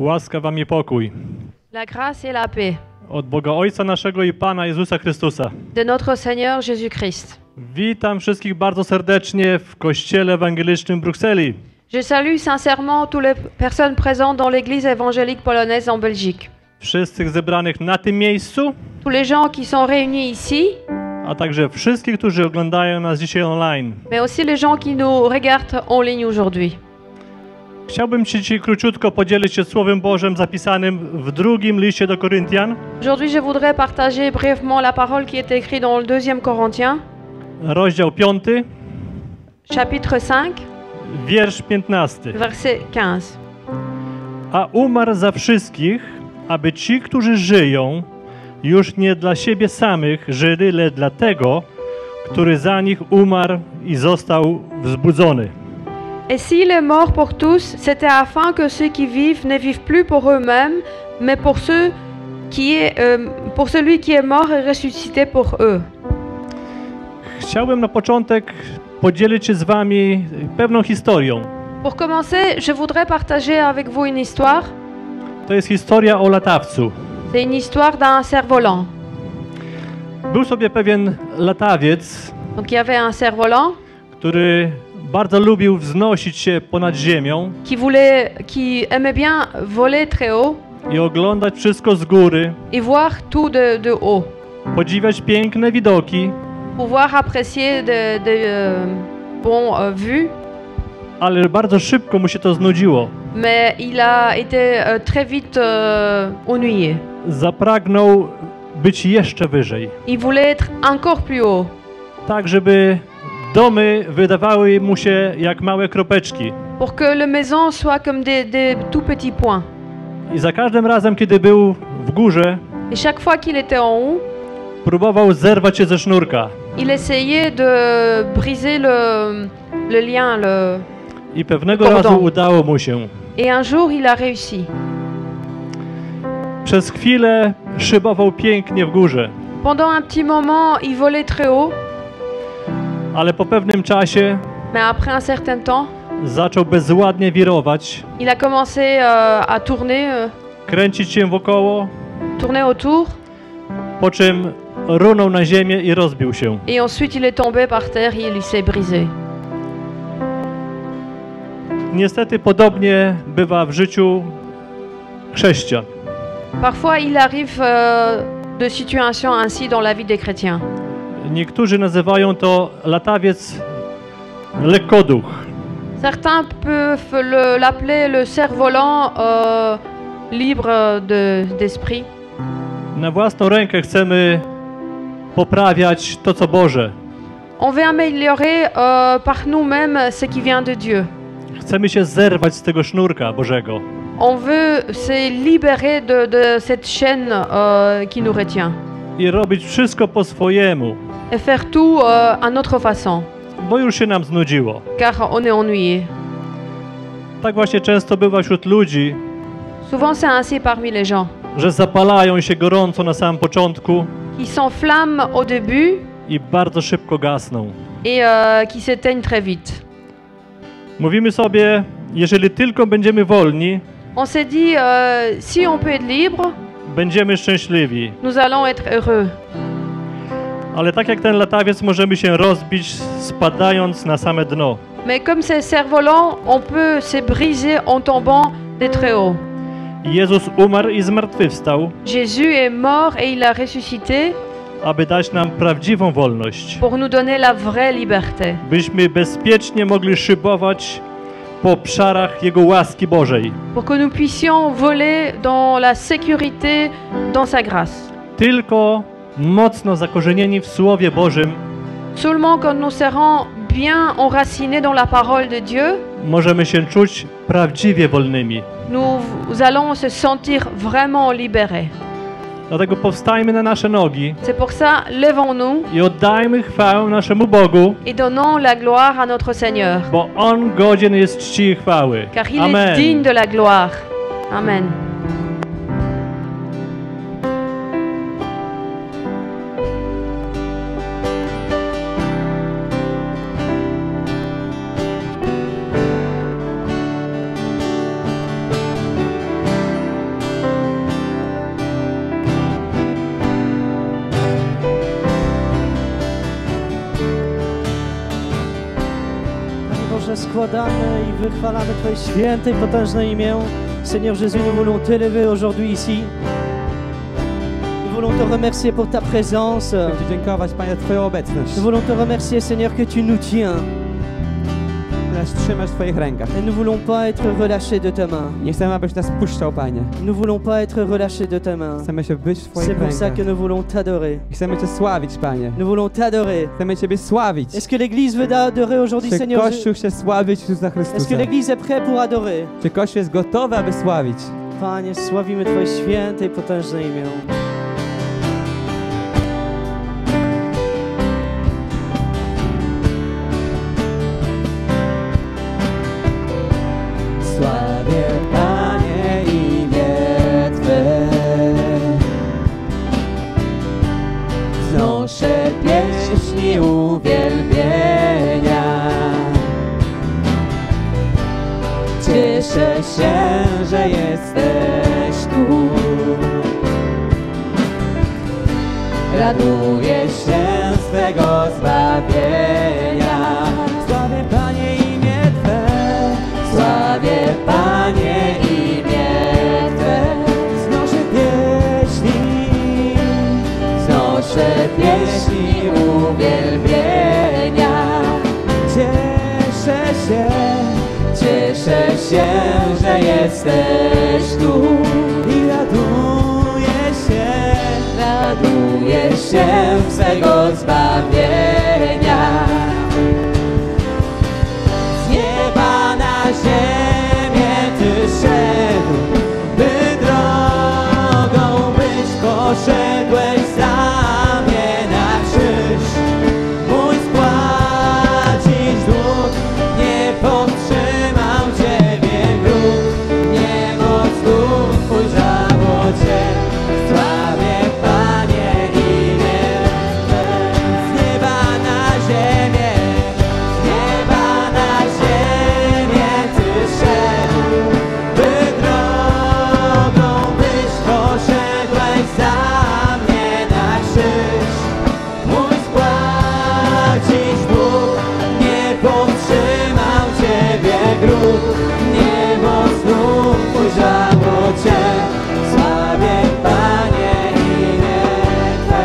Łaska wam i pokój La grâce et la paix od Boga Ojca naszego i Pana Jezusa Chrystusa. de notre Seigneur Jésus-Christ. Witam wszystkich bardzo serdecznie w Kościele Ewangelicznym w Brukseli. Je salue sincèrement toutes les personnes présentes dans l'église évangélique polonaise en Belgique. Wszystkich zebranych na tym miejscu, Tous les gens qui sont réunis ici, a także wszystkich, którzy oglądają nas dzisiaj online. mais aussi les gens qui nous regardent en ligne aujourd'hui. Chciałbym się dzisiaj króciutko podzielić się Słowem Bożym zapisanym w drugim liście do Koryntian, Aujourd'hui, je voudrais partager brièvement la parole qui est écrite dans le 2e Corinthiens, rozdział 5, chapitre 5, wiersz 15. verset 15. A umarł za wszystkich, aby ci, którzy żyją, już nie dla siebie samych żyli, lecz dla tego, który za nich umarł i został wzbudzony. Et s'il est mort pour tous, c'était afin que ceux qui vivent ne vivent plus pour eux-mêmes, mais pour celui qui est mort et ressuscité pour eux. Chciałbym na początek podzielić się z wami pewną historią. Pour commencer, je voudrais partager avec vous une histoire. To jest historia o latawcu. C'est une histoire d'un cerf-volant. Był sobie pewien latawiec, Donc il y avait un cerf-volant który bardzo lubił wznosić się ponad ziemią qui aimait bien voler très haut i oglądać wszystko z góry, et voir tout de haut, podziwiać piękne widoki, pouvoir apprécier de bonnes vues. ale bardzo szybko mu się to znudziło. Mais il a été très vite ennuyé. Zapragnął być jeszcze wyżej, Il voulait être encore plus haut, tak żeby domy wydawały mu się jak małe kropeczki. pour que les maisons soient comme des tout petits points. I za każdym razem, kiedy był w górze, Et chaque fois qu'il était en haut, próbował zerwać się ze sznurka. il essayait de briser le lien. I pewnego Cordon. razu udało mu się. Et un jour, il a réussi. Przez chwilę szybował pięknie w górze, Pendant un petit moment, il volait très haut, ale po pewnym czasie mais après un certain temps, zaczął bezładnie wirować, il a commencé à tourner kręcić się wokoło, autour, po czym runął na ziemię i rozbił się. et ensuite il est tombé par terre et il s'est brisé. Niestety podobnie bywa w życiu chrześcijan. Parfois, il arrive de situations ainsi dans la vie des chrétiens. Niektórzy nazywają to latawiec lekkoduch. Certains peuvent l'appeler le cerf-volant libre d'esprit. Na własną rękę chcemy poprawiać to, co Boże. On veut améliorer par nous-mêmes ce qui vient de Dieu. Chcemy się zerwać z tego sznurka Bożego. On veut se libérer de cette chaîne qui nous retient I robić wszystko po swojemu, et faire tout à notre façon, bo już się nam znudziło. car on est ennuyé. Tak właśnie często bywa wśród ludzi, Souvent, c'est ainsi parmi les gens że zapalają się gorąco na samym początku qui s'enflamment au début i bardzo szybko gasną. et qui s'éteignent très vite. Mówimy sobie, jeżeli tylko będziemy wolni, On s'est dit, si on peut être libre, będziemy szczęśliwi. nous allons être heureux. Ale tak jak ten latawiec możemy się rozbić, spadając na same dno. Mais comme ces cerfs-volants, on peut se briser en tombant de très haut. I Jezus umarł i zmartwychwstał, Jésus est mort et il a ressuscité aby dać nam prawdziwą wolność. pour nous donner la vraie liberté. Byśmy bezpiecznie mogli szybować po obszarach Jego łaski Bożej. Pour que nous puissions voler dans la sécurité, dans sa grâce. Tylko mocno zakorzenieni w Słowie Bożym Seulement quand nous serons bien enracinés dans la parole de Dieu, możemy się czuć prawdziwie wolnymi. nous allons se sentir vraiment libérés. Dlatego powstajmy na nasze nogi C'est pour ça, levons-nous i oddajmy chwałę naszemu Bogu, et donnons la gloire à notre Seigneur, bo On godzien jest czci i chwały. car il Amen. est digne de la gloire. Amen. Boże, składamy i wychwalamy Twoje święte i potężne imię. Seigneur Jésus, nous voulons t'élever aujourd'hui ici. Nous voulons te remercier pour ta présence. Chcę Ci dziękować, Panie, za Twoją obecność. Nous voulons te remercier, Seigneur, que tu nous tiens. Nas trzymasz w Twoich rękach. Et nous voulons pas être relâchés de ta main. Nie chcemy, abyś nas puszczał, Panie. Nous voulons pas être relâchés de ta main. Chcemy się być w Twoich C'est pour rękach. ça que nous voulons t'adorer. I chcemy Cię sławić, Panie. Nous voulons t'adorer. Chcemy Ciebie sławić. Est-ce que l'Église veut adorer aujourd'hui, Czy Seigneur? Kościół chce sławić Jezusa Est-ce Chrystusa? que l'Église est prête pour adorer? Czy Kościół jest gotowy, aby sławić? Panie, sławimy Twoje święte i potężne imię. Sławię, Panie, imię Twe. Wznoszę pieśni uwielbienia. Cieszę się, że jesteś tu. Raduję się z Twego zbawienia. Sławię, Panie, imię Twe. Sławię, Panie, imię Twe. Wznoszę pieśni uwielbienia. Cieszę się, że jesteś tu. I raduję się z Twego zbawienia. Z nieba na ziemię Ty szedł, by drogą być poszedłeś za mnie na krzyż. Mój spłacić dług, nie powstrzymał Ciebie grób. Niebo znów ujrzało Cię, sławię, Panie, imię Twe. Z nieba na ziemię Ty szedł, by drogą byś poszedłeś za mnie na krzyż. Mój spłacić dług, nie powstrzymał Ciebie grób. Niebo znów ujrzało Cię, sławię, Panie, imię Twe.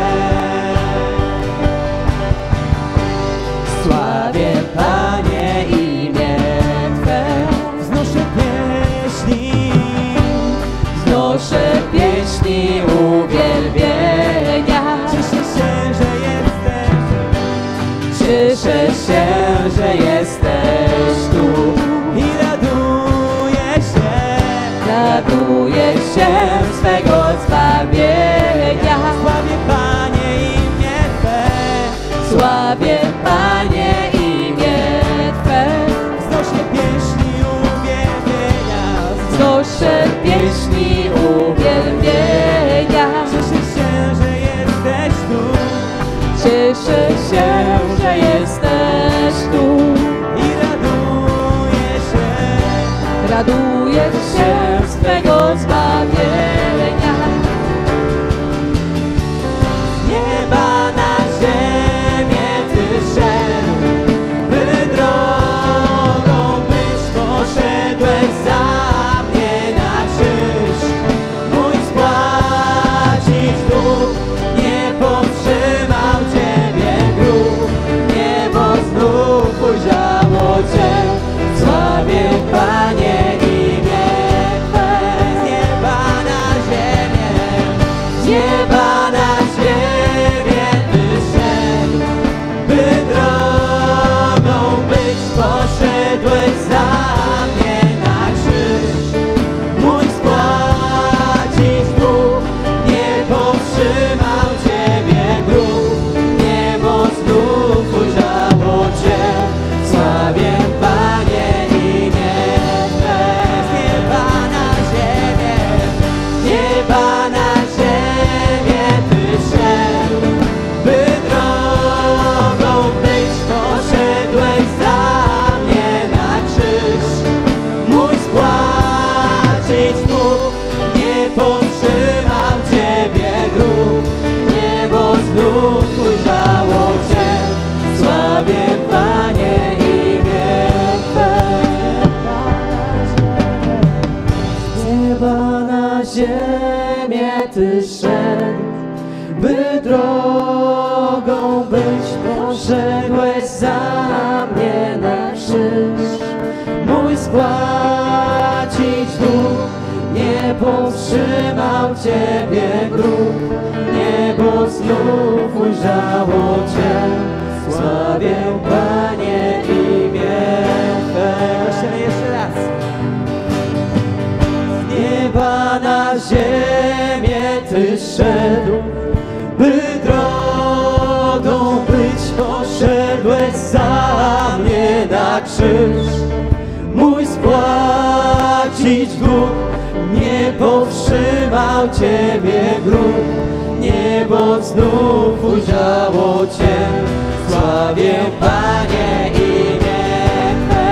Sławię, Panie, imię Twe. Wznoszę pieśni uwielbienia. Cieszę się, że jesteś tu. I raduję się z Twego zbawienia. Sławię, Panie, imię Twe. Sławię, Panie, imię Twe. Wznoszę pieśni uwielbienia. Cieszę się, że jesteś tu. I raduję się z Twego zbawienia. Z nieba na ziemię Ty szedł, by drogą byś poszedłeś za mnie na krzyż. Mój spłacić dług, nie powstrzymał Ciebie grób. Niebo znów ujrzało Cię, sławię, Panie, imię Twe. Z nieba na ziemię poszedłeś za mnie na krzyż, mój spłacić dług. Nie powstrzymał Ciebie grób, niebo znów ujrzało Cię. Sławię, Panie, imię Twe. Prosimy jeszcze raz. Z nieba na ziemię Ty szedł, by drogą być. Poszedłeś za mnie na krzyż, mój spłacić dług. Nie powstrzymał Ciebie grób, niebo znów ujrzało Cię. Sławię, Panie, imię Twe.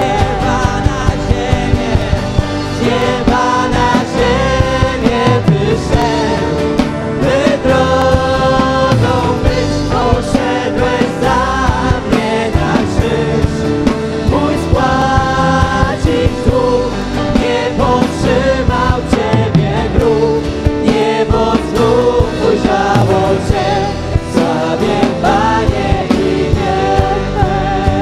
Z nieba na ziemię Ty szedł, by drogą być. Poszedłeś za mnie na krzyż, mój spłacić dług. Nie powstrzymał Ciebie grób, niebo znów ujrzało Cię. Sławię, Panie, imię Twe.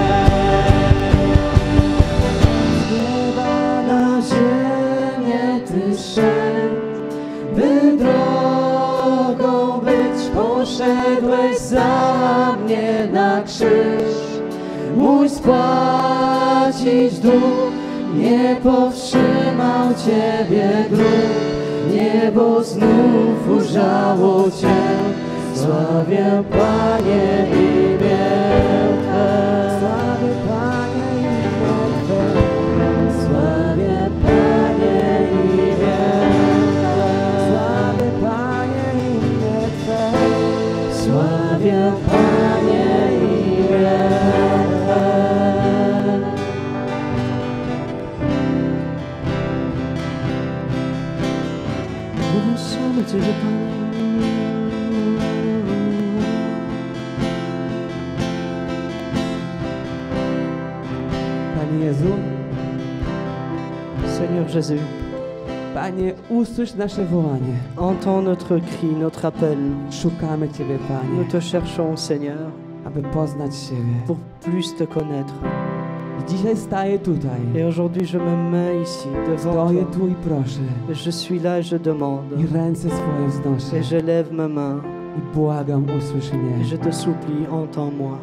Z nieba na ziemię Ty szedł, by drogą być. Poszedłeś za mnie na krzyż, mój spłacić dług. Nie powstrzymał Ciebie grób, niebo znów ujrzało Cię. Sławię, Panie, imię Twe. Sławię, Panie, imię Twe. Sławię, Panie, imię Twe. Sławię, Panie, imię Twe. Sławię, Panie, imię Twe. Błogosławy Ciebie, Panie. Panie Jezu, Seigneur Jésus, Panie, usłysz nasze wołanie. entends notre cri, notre appel. Szukamy Ciebie, Panie, Nous te cherchons, Seigneur, aby poznać Ciebie. pour plus te connaître. I dzisiaj staję tutaj, Et aujourd'hui, je me mets ici devant stoję toi. tu i proszę. Je suis là et je demande. I ręce swoje wznoszę Et je lève ma main. i błagam, usłysz Et mnie. je te supplie, entends-moi.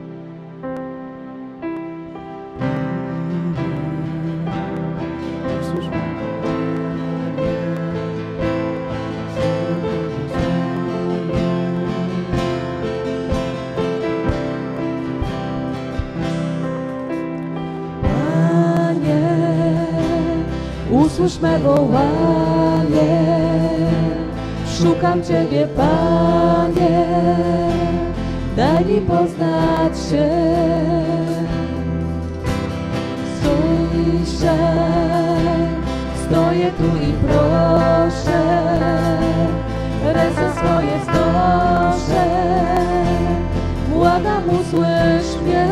Usłysz me wołanie, szukam Ciebie, Panie, daj mi poznać Cię. Słyszę, stoję tu i proszę, ręce swoje wznoszę, błagam, usłysz mnie.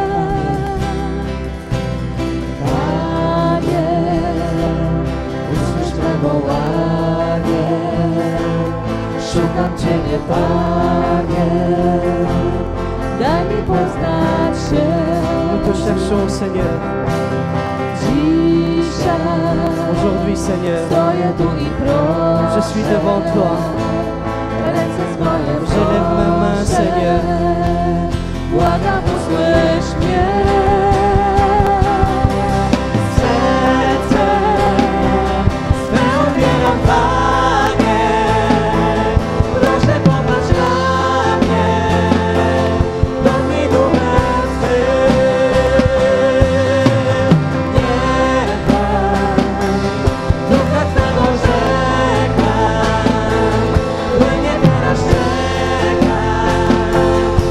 Wołanie, szukam Ciebie, Panie, daj mi poznać Cię. Nous te cherchons, Seigneur. Dzisiaj Aujourd'hui, Seigneur, stoję tu i proszę, je suis devant toi. ręce swoje Je lève ma main, wznoszę, Seigneur. błagam, usłysz mnie. Panie, proszę popatrz na mnie, pełni duchem Twym. Nieba, ducha Twego rzeka, płynie teraz rzeka.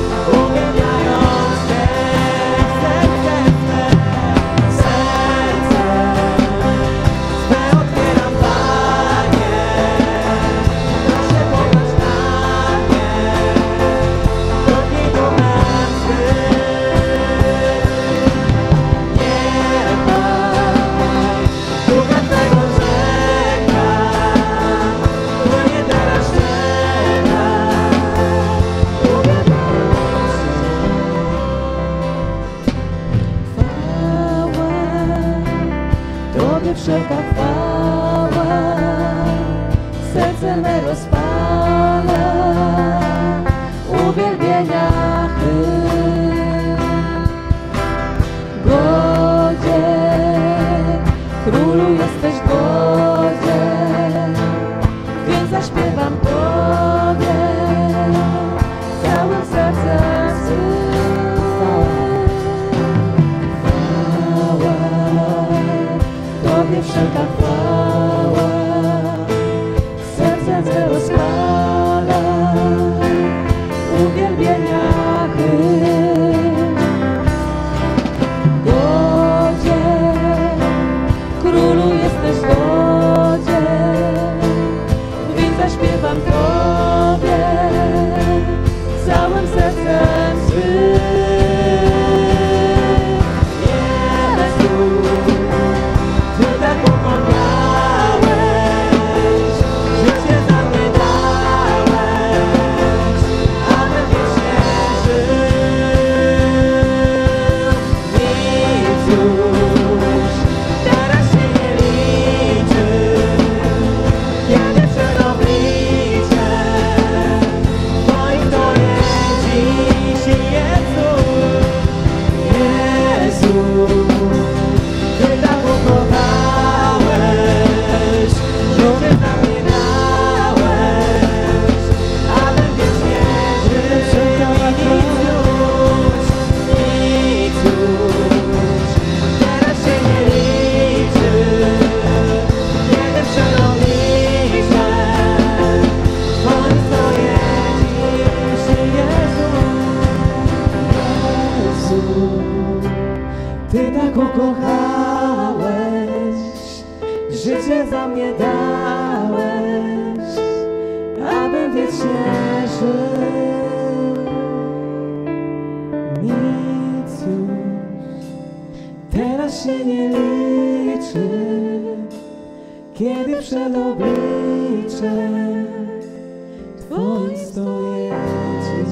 wszelka chwała, serce me rozpala, uwielbienia chwyt. Godzien, Królu jesteś godzien, więc zaśpiewam Tobie całym sercem swym. Chwała, Tobie wszelka chwała, serce me rozpala, uwielbienia chwyt. Godzien, Królu jesteś godzien, więc zaśpiewam Tobie całym sercem swym. Jezu, Ty tak ukochałeś, życie za mnie dałeś, abym wiecznie żył. Nic już teraz się nie liczy, kiedy przed obliczem Twoich stoję dziś. Jezu, Jezu, Ty tak ukochałeś, życie za mnie dałeś, abym wiecznie żył. Nic już teraz się nie liczy, kiedy przed obliczem Twoim stoję dziś. Jezu, Ty tak ukochałeś, życie za mnie dałeś, abym wiecznie żył. Nic już teraz się nie liczy, kiedy przed obliczem Twoim stoję dziś.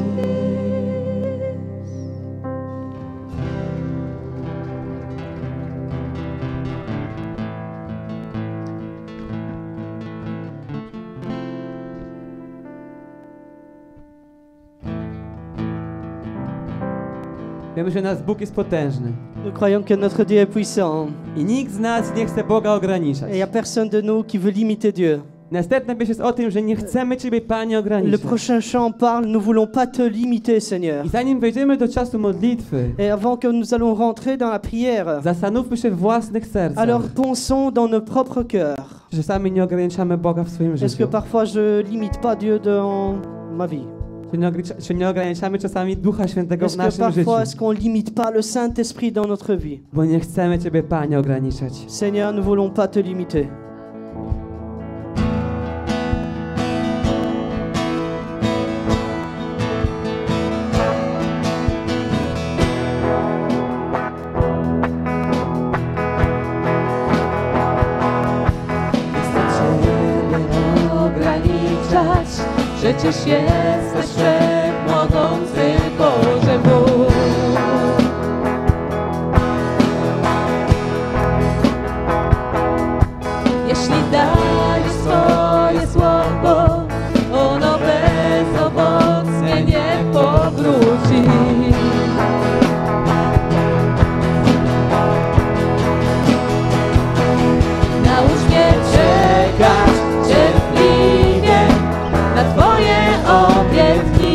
Wiemy, że nasz Bóg jest potężny Nous croyons que notre Dieu est puissant. i nikt z nas nie chce Boga ograniczać. Et il n'y a personne de nous qui veut limiter Dieu. Następna myśl jest o tym, że nie chcemy Ciebie, Panie, Le ograniczać. prochain chant parle, nous voulons pas te limiter, Seigneur. I zanim wejdziemy do czasu modlitwy, Et avant que nous allons rentrer dans la prière, zastanówmy się w własnych sercach. alors pensons dans nos propres cœurs. Że sami nie ograniczamy Boga w swoim Est-ce que życiu. parfois je limite pas Dieu dans ma vie? Czy nie ograniczamy czasami Ducha Świętego w Est-ce que naszym życiu. parfois est-ce qu'on limite pas le Saint-Esprit dans notre vie? Bo nie chcemy Ciebie, Panie, ograniczać. Seigneur, nous voulons pas te limiter. ograniczać, przecież jesteś wszechmogący Boże Bóg. Jeśli dajesz swoje słowo, ono bezowocnie nie powróci. Naucz mnie czekać cierpliwie na Twoje obietnice.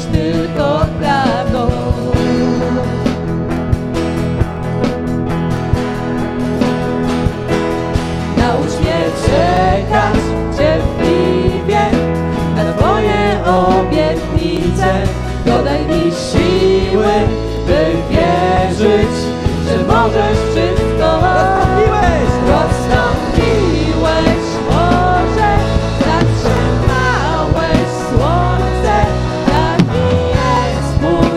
tylko prawdą. Naucz mnie czekać cierpliwie na Twoje obietnice. Dodaj mi siły, by wierzyć, że możesz wszystko. Rozstąpiłeś morze, zatrzymałeś słońce. Taki jest mój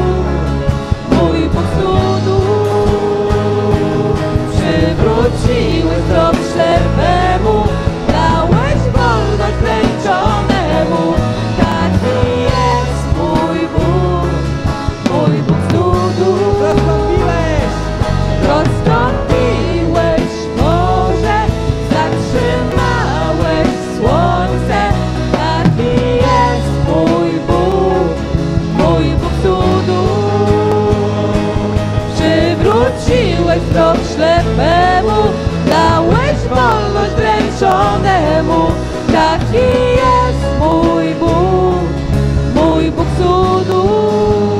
Bóg cudów. Przywróciłeś wzrok ślepemu, dałeś wolność dręczonemu. Taki jest mój Bóg cudów. Rozstąpiłeś morze, zatrzymałeś słońce. Taki jest mój Bóg cudów. Przywróciłeś wzrok ślepemu, dałeś wolność dręczonemu. Taki jest mój Bóg cudów.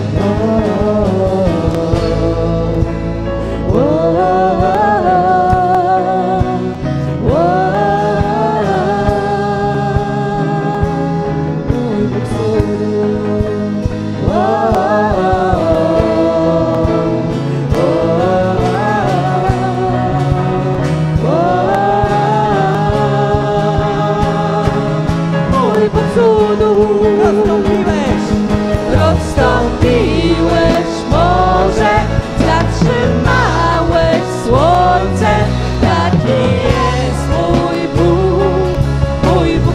Rozstąpiłeś morze, zatrzymałeś słońce. Taki jest mój Bóg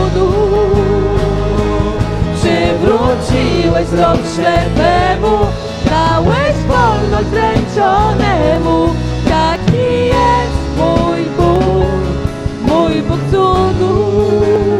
cudów. Przywróciłeś wzrok ślepemu, dałeś wolność dręczonemu. Taki jest mój Bóg cudów.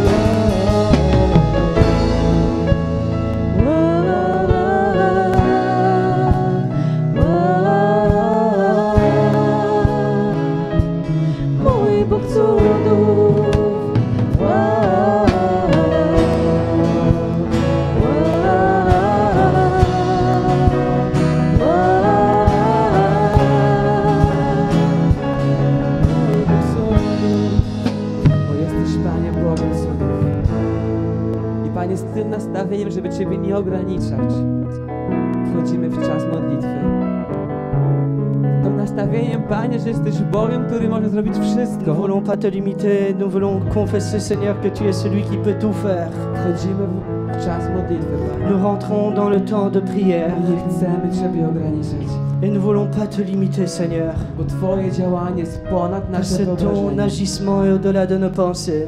Panie, z tym nastawieniem, żeby Ciebie nie ograniczać, wchodzimy w czas modlitwy. Z tym nastawieniem, Panie, że jesteś Bogiem, który może zrobić Nous wszystko. voulons pas te limiter, nous voulons confesser, Seigneur, que tu es celui qui peut tout faire. Wchodzimy w czas modlitwy, Panie. Nous rentrons dans le temps de prière Nie chcemy Ciebie ograniczać, et nous voulons pas te limiter, Seigneur. bo Twoje działanie jest ponad Car nasze c'est ton wyobrażenie. agissement est au-delà de nos pensées.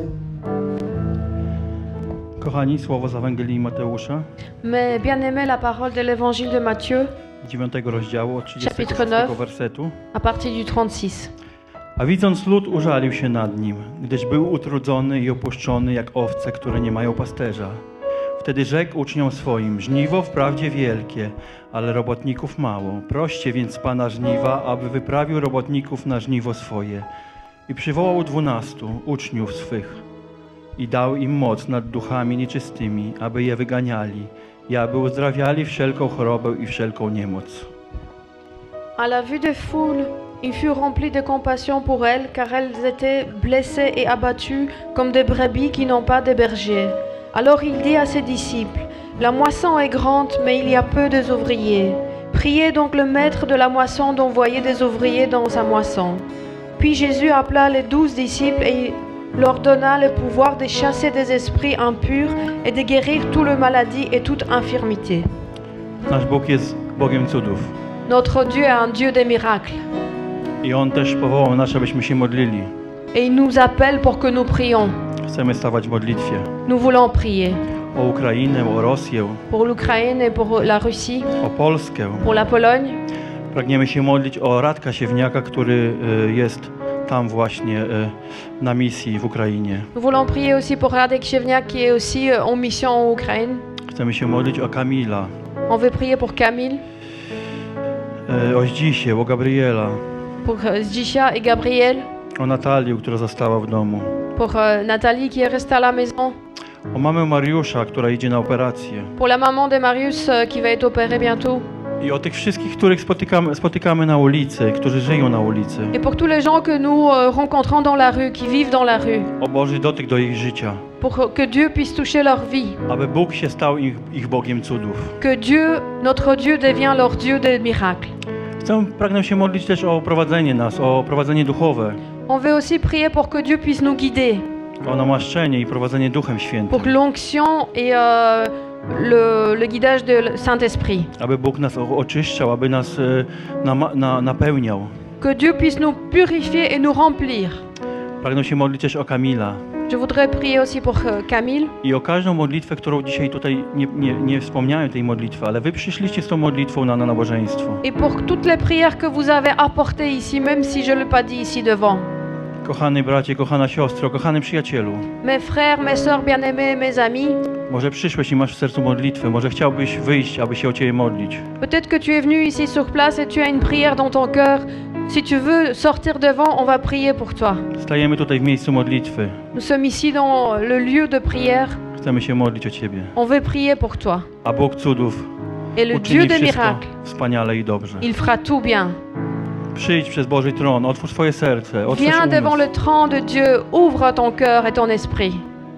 Kochani, słowo z Ewangelii Mateusza, Mais bien aimé la parole de l'évangile de Matthieu 9 rozdziału, od Chapitre 36 9. wersetu. à partir du 36. A widząc lud, użalił się nad nim, gdyż był utrudzony i opuszczony jak owce, które nie mają pasterza. Wtedy rzekł uczniom swoim: żniwo wprawdzie wielkie, ale robotników mało. Proście więc Pana żniwa, aby wyprawił robotników na żniwo swoje. I przywołał 12 uczniów swych i dał im moc nad duchami nieczystymi, aby je wyganiali i aby uzdrawiali wszelką chorobę i wszelką niemoc. À la vue des foules, il fut rempli de compassion pour elles, car elles étaient blessées et abattues comme des brebis qui n'ont pas de berger. Alors il dit à ses disciples: la moisson est grande, mais il y a peu des ouvriers. Priez donc le maître de la moisson d'envoyer des ouvriers dans sa moisson. Puis Jésus appela les 12 disciples et leur donna le pouvoir de chasser des esprits impurs et de guérir toute maladie et toute infirmité. Nasz Bóg jest Bogiem cudów. Notre Dieu est un Dieu des miracles. I On też powołał nas, abyśmy się modlili. Et il nous appelle pour que nous prions. Chcemy stawać w modlitwie Nous voulons prier o Ukrainę, o Rosję, pour l'Ukraine et pour la Russie, o Polskę. pour la Pologne. Pragniemy się modlić o Radka Siewniaka, który jest tam właśnie na misji w Ukrainie. Nous voulons prier aussi pour Radek Shevniak qui est aussi en mission en Ukraine. Chcemy się modlić o Kamila, On veut prier pour Camille, o Zdzisię, o Gabriela, pour Zdisha et Gabriel, o Natalię, która została w domu, pour Nathalie qui est restée à la maison, O mamę Mariusza, która idzie na operację. Pour la maman de Marius qui va être opérée bientôt. I o tych wszystkich, których spotykamy na ulicy, którzy żyją na ulicy. Et pour tous les gens que nous rencontrons dans la rue, qui vivent dans la rue. O Boży dotyk do ich życia. Pour que Dieu puisse toucher leur vie. Aby Bóg się stał ich Bogiem cudów. Que Dieu, notre Dieu, devient leur Dieu des miracles. Pragnę się modlić też o prowadzenie nas, o prowadzenie duchowe. On veut aussi prier pour que Dieu puisse nous guider. O namaszczenie i prowadzenie Duchem Świętym. Pour l'onction et le guidage de Saint-Esprit. Aby Bóg nas oczyszczał, aby nas napełniał. Que Dieu puisse nous purifier et nous remplir. Pragnę się modlić też o Kamila. Je voudrais prier aussi pour Camille. I o każdą modlitwę, którą dzisiaj tutaj nie wspomniałem tej modlitwy, ale wy przyszliście z tą modlitwą na nabożeństwo. Et pour toutes les prières que vous avez apportées ici, même si je ne l'ai pas dit ici devant. Kochany bracie, kochana siostro, kochany przyjacielu. Mes frères, mes sœurs bien-aimés, mes amis. Może przyszłeś i masz w sercu modlitwę, może chciałbyś wyjść, aby się o ciebie modlić. Peut-être que tu es venu ici sur place et tu as une prière dans ton cœur. Si tu veux sortir devant, on va prier pour toi. Stajemy tutaj w miejscu modlitwy. Nous sommes ici dans le lieu de prière. Chcemy się modlić o ciebie. On veut prier pour toi. A Bóg cudów Et le Dieu uczyni des wszystko miracles, wspaniale i dobrze. il fera tout bien. Przyjdź przez Boży tron, otwórz swoje serce, otwórz Viens devant le umysł. trône de Dieu, ouvre ton cœur et ton esprit.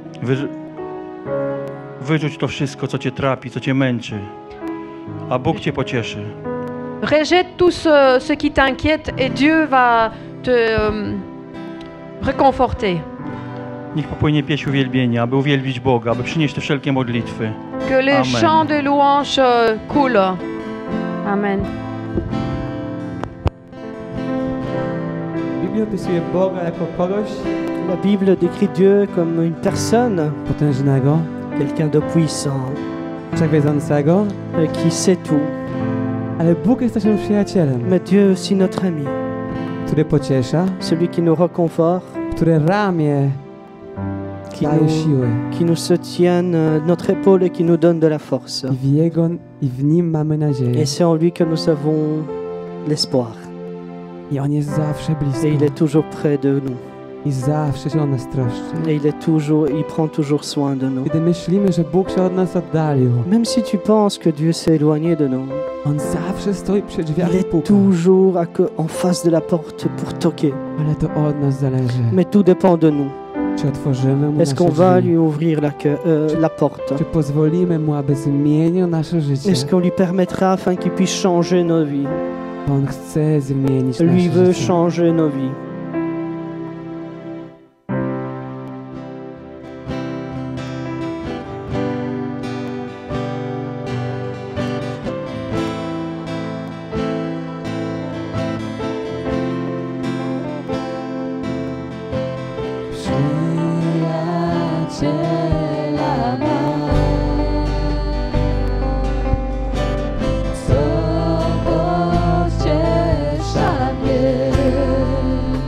Wyrzuć to wszystko, co cię trapi, co cię męczy, a Bóg cię pocieszy. Rejette tout ce qui t'inquiète et Dieu va te réconforter. Niech popłynie pieśń uwielbienia, aby uwielbić Boga, aby przynieść te wszelkie modlitwy. Que les Amen. chants de louange coulent. Amen. Biblia opisuje Boga jako kogoś La Bible décrit Dieu comme une personne, potężnego, quelqu'un de puissant, wszechwiedzącego, qui sait tout. ale Bóg jest naszym przyjacielem, Mais Dieu est aussi notre ami, który pociesza, celui qui nous réconforte, które ramię daje siły. qui nous soutient, notre épaule et qui nous donne de la force. I w Nim mamy nadzieję. Et c'est en lui que nous avons l'espoir. I On jest zawsze blisko. Et il est toujours près de nous. I zawsze się o nas troszczy. Et il prend toujours soin de nous. Gdy myślimy, że Bóg się od nas oddalił, Même si tu penses que Dieu s'est éloigné de nous, On zawsze stoi przy il drzwiach i est puka. toujours en face de la porte pour toquer. Ale to od nas zależy. Mais tout dépend de nous. Czy otworzymy Mu Est-ce nasze qu'on va drzwi? lui ouvrir la porte? Czy pozwolimy Mu, aby zmienił nasze życie? Est-ce qu'on lui permettra afin qu'il puisse changer nos vies? On chce zmienić Lui nasze veut życie. changer nos vies. Przyjaciela ma, co pociesza mnie.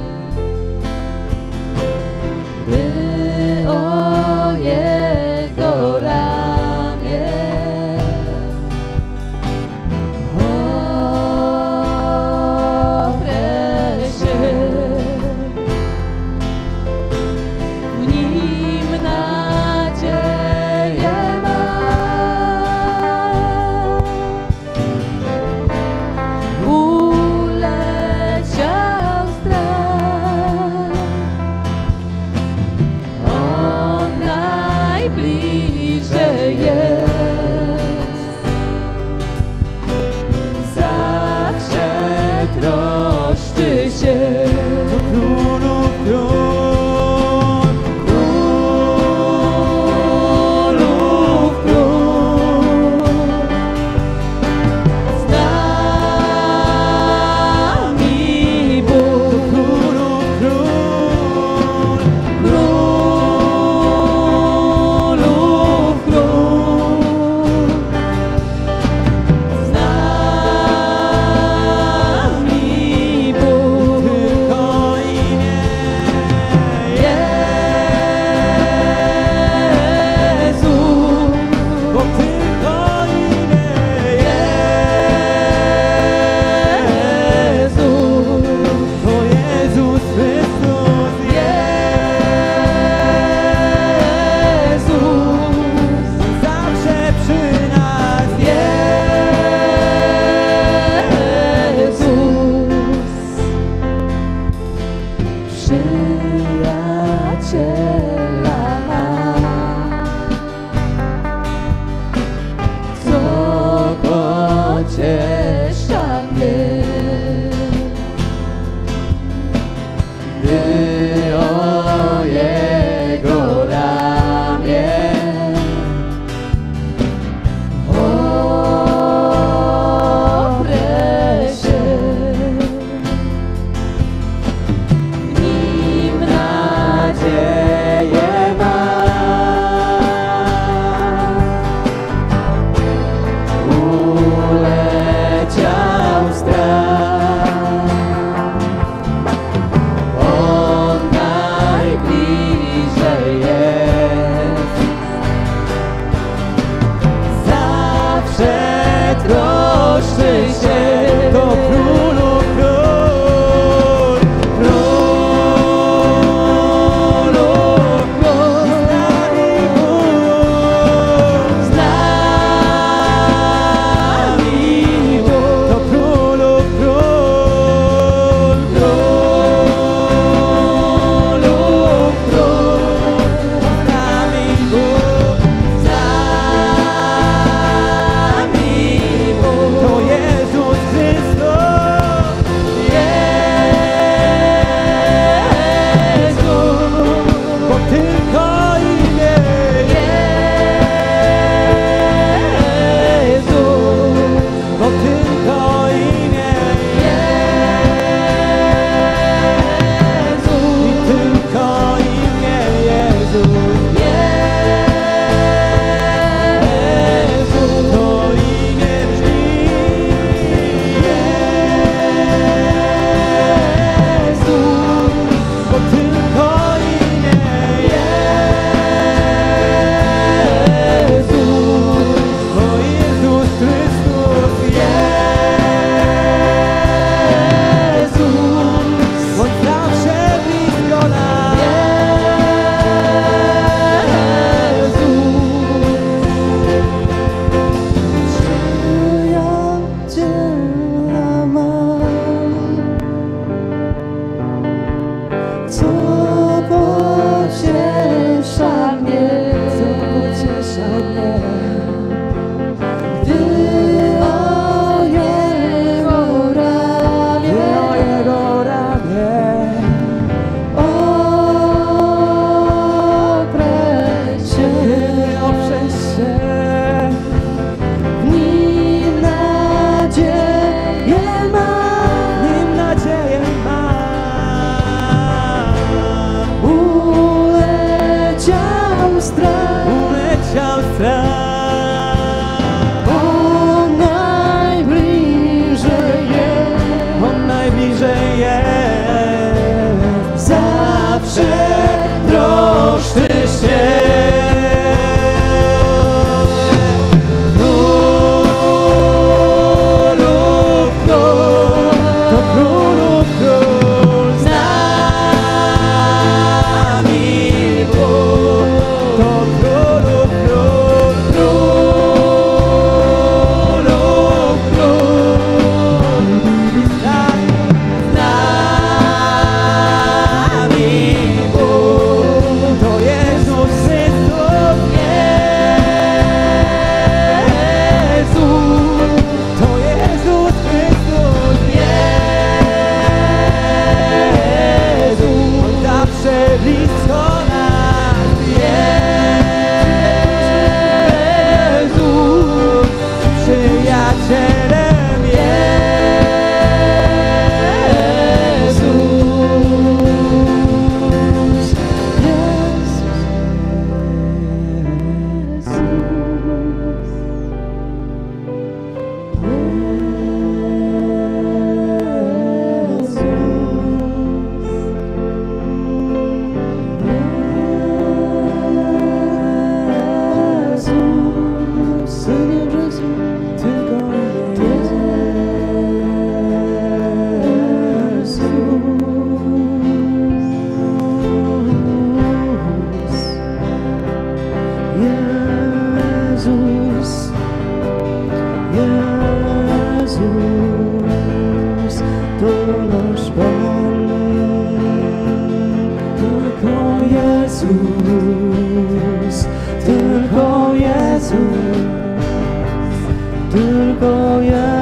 tylko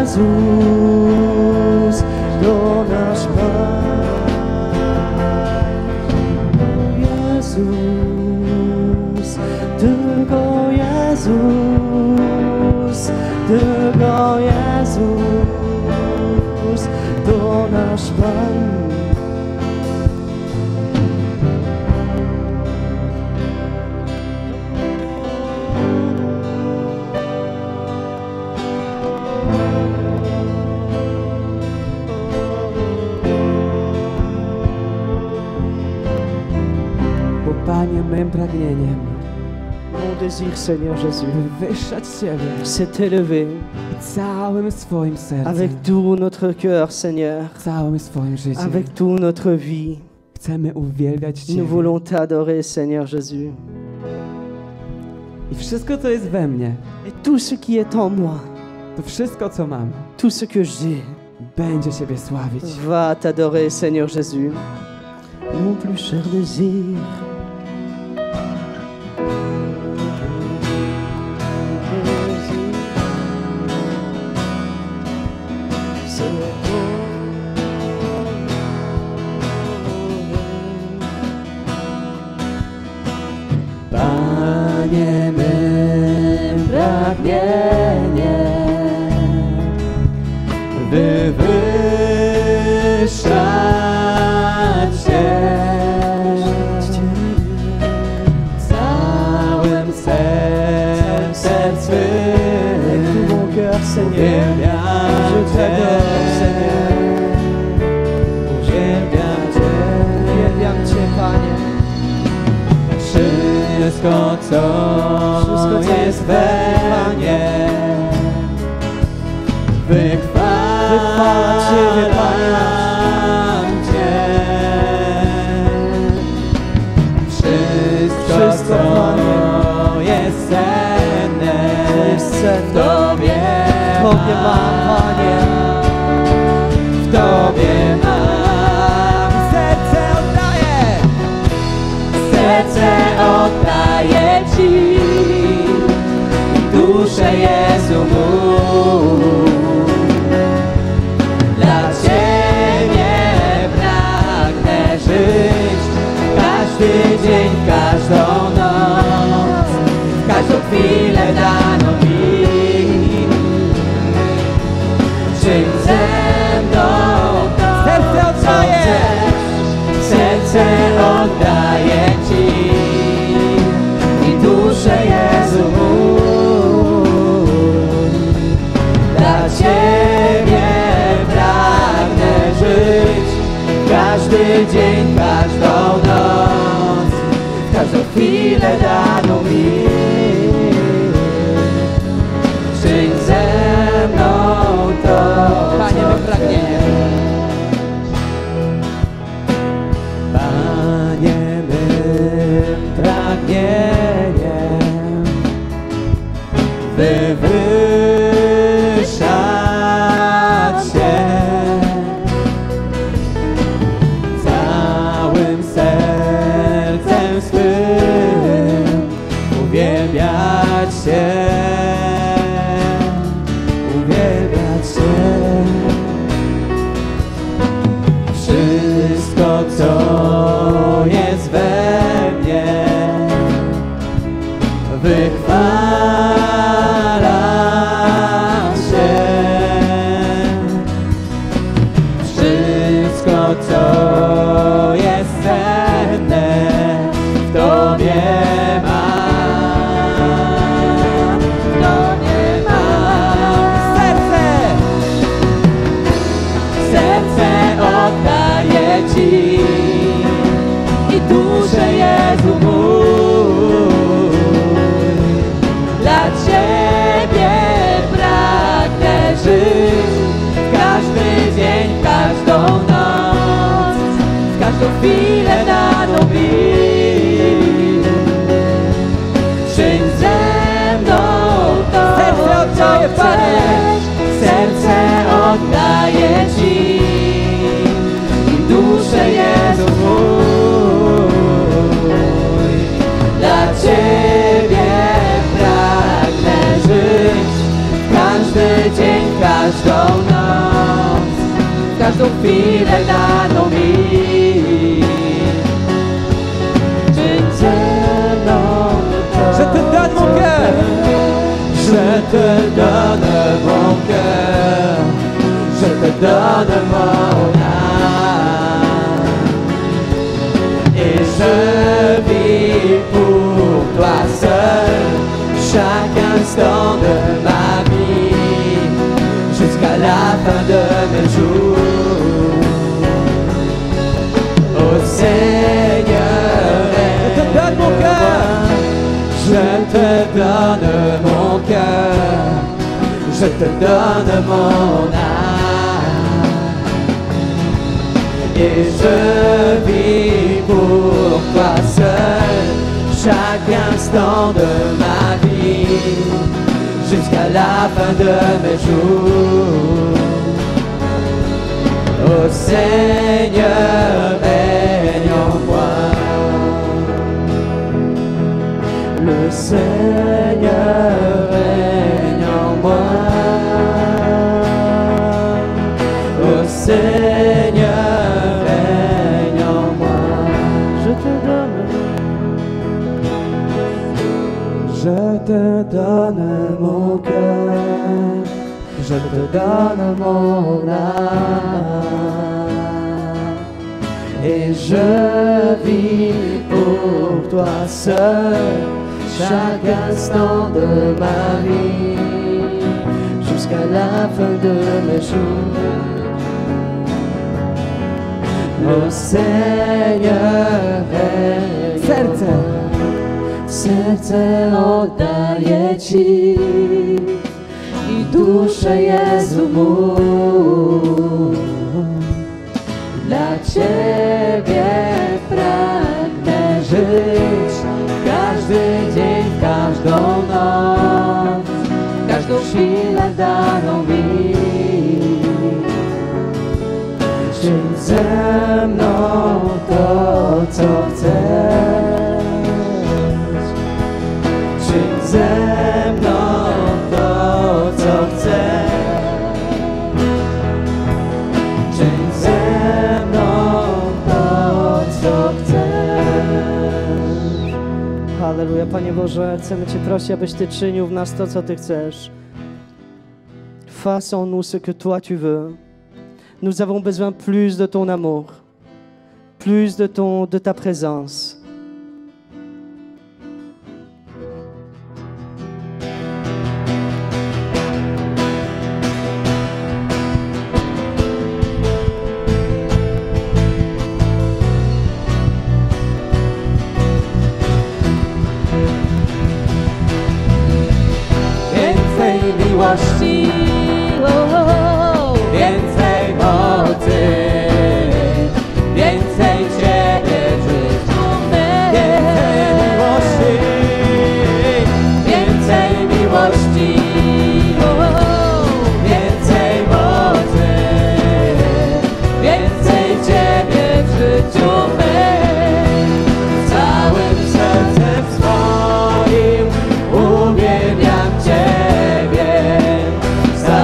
Jezus to nasz Pan. Jezus, tylko Jezus, tylko Jezus to nasz Pan. Panie, mym pragnieniem Mon désir, Seigneur Jésus, wywyższać Ciebie c'est t'élever całym swoim sercem, avec tout notre cœur, Seigneur, całym swoim życiem. avec toute notre vie. Chcemy uwielbiać Ciebie. Nous voulons t'adorer, Seigneur Jésus. I wszystko, co jest we mnie, Et tout ce qui est en moi, to wszystko, co mam, tout ce que j'ai, będzie Ciebie sławić. va t'adorer, Seigneur Jésus. Mon plus cher désir. Panie, mym pragnieniem wywyższać Cię całym sercem swym, Mon cœur, Seigneur, uwielbiam je Cię, t'adore, Seigneur. uwielbiam Cię. Uwielbiam Cię, Panie. Wszystko, co jest we mnie, wychwalam Ciebie, Panie. Wszystko, co jest cenne, w Tobie mam, Panie. w Tobie mam. Serce oddaję, serce oddaję Ci, duszę Jezu mój. Dla Ciebie pragnę żyć, każdy dzień, każdą noc, każdą chwilę daną mi. Czyń ze mną to, serce oddaję, serce oddaję Ci i duszę Jezu mój. Dla Ciebie pragnę żyć, każdy dzień, każdą noc, każdą chwilę daną mi. Czyń ze mną to, Panie, mym pragnieniem. Panie, mym pragnieniem wywyższać Cię całym sercem swym, uwielbiać Cię, uwielbiać Cię. Wszystko, co jest we mnie, wychwalam Cię. Wszystko, co jest cenne, w Tobie mam, w Tobie mam. Serce oddaję Ci i duszę Jezu mój. Dla Ciebie pragnę żyć, każdy dzień, każdą noc, każdą chwilę daną mi. Czyń ze mną to, serce oddaję, Panie, serce oddaję Ci i duszę Jezu mój. Dla Ciebie pragnę żyć, każdy każdą noc, każdą chwilę daną mi. Czyń ze mną to, Je te donne mon cœur. je te donne mon cœur, je te donne mon âme, et je vis pour toi seul, chaque instant de ma vie, jusqu'à la fin de mes jours. Ô Seigneur, Je te donne mon cœur. je te donne mon cœur, je te donne mon âme, et je vis pour toi seul, chaque instant de ma vie, jusqu'à la fin de mes jours. Ô Seigneur, règne en moi. Le Seigneur règne en moi. Ô Seigneur règne en moi. Je te donne. Je te donne mon cœur, je te donne mon âme, et je vis pour toi seul, chaque instant de ma vie, jusqu'à la fin de mes jours. Ô Seigneur, serce, serce oddaję Ci i duszę, Jezu mój. Dla Ciebie pragnę żyć, każdy dzień, każdą noc, każdą chwilę daną mi. Czyń ze mną to, co chcesz. Czyń ze mną to, co chcesz. Czyń ze mną to, co chcesz. Halleluja, Panie Boże, chcemy Cię prosić, abyś Ty czynił w nas to, co Ty chcesz. Fais en nous ce que Toi Tu veux. Nous avons besoin plus de Ton amour, plus de Ta présence. Więcej miłości, więcej mocy, więcej Ciebie w życiu mym. Więcej miłości, więcej mocy, więcej Ciebie w życiu mym. Całym sercem swoim uwielbiam Ciebie.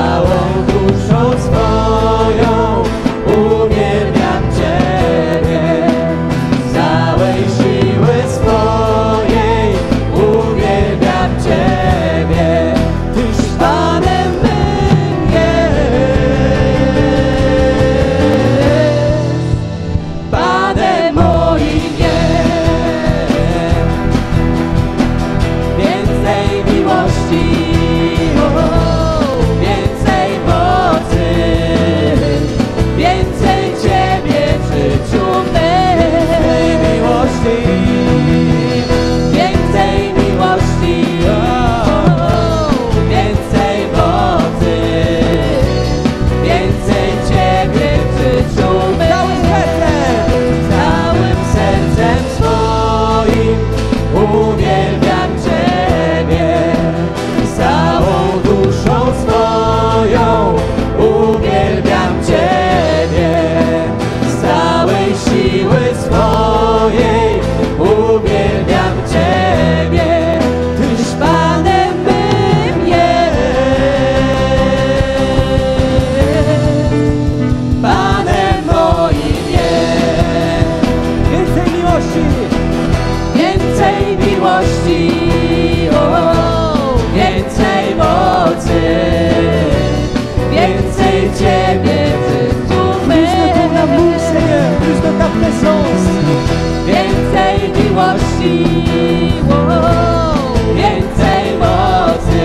siłą, więcej mocy,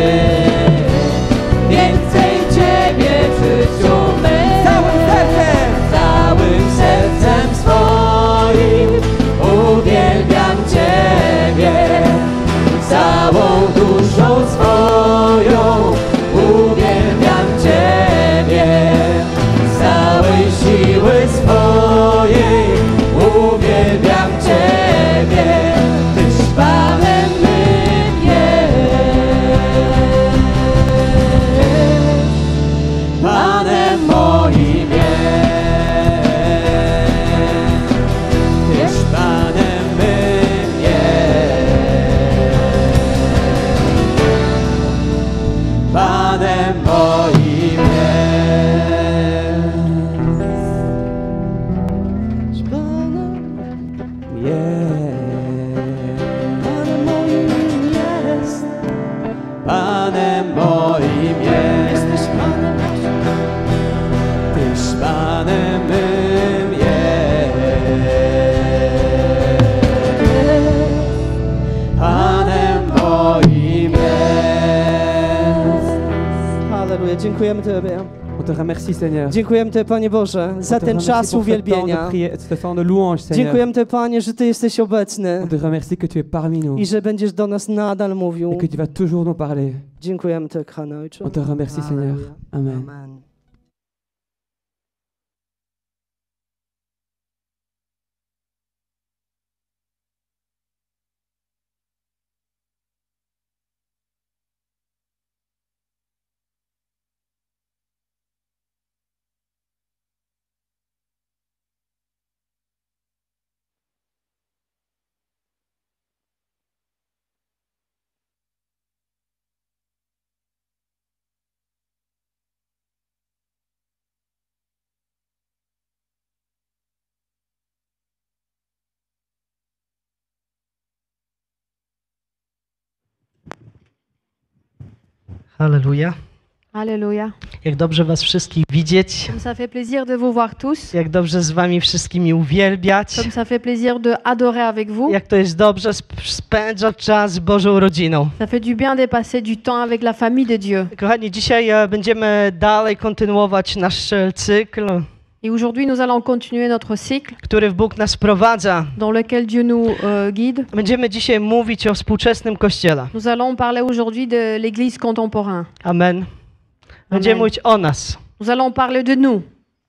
więcej Ciebie w życiu mym. Całym sercem swoim uwielbiam Ciebie, całą duszą swoją uwielbiam Ciebie, z całej siły swojej uwielbiam Ciebie, Tyś Panem mym jest, Panem moim jest, Tyś Panem mym jest, Panem moim jest. Panem moim jest, Tyś Panem mym jest, Panem moim jest. Halleluja, dziękujemy Tobie. On te remercie, Seigneur. Dziękujemy Tobie, Panie Boże, za On te ten remercie czas pour ce temps de uwielbienia. prière, ce temps de louange, Seigneur. Dziękujemy Tobie, Panie, że Ty jesteś obecny On te remercie que tu es parmi nous i że będziesz do nas nadal mówił. et que tu vas toujours nous parler. Dziękujemy Tobie, kochany Ojcze. On te remercie, Seigneur. Halleluja. Amen. Amen. Halleluja. Alléluia. Jak dobrze was wszystkich widzieć. Comme ça fait plaisir de vous voir tous. Jak dobrze z wami wszystkimi uwielbiać. Comme ça fait plaisir de adorer avec vous. Jak to jest dobrze spędzać czas z Bożą rodziną. Ça fait du bien de passer du temps avec la famille de Dieu. Kochani, dzisiaj będziemy dalej kontynuować nasz cykl, Et aujourd'hui, nous allons continuer notre cycle który Bóg nas prowadza. dans lequel Dieu nous guide. Będziemy dzisiaj mówić o współczesnym Kościele. Nous allons parler aujourd'hui de l'Église contemporaine. Amen. Będziemy mówić o nas. Nous allons parler de nous.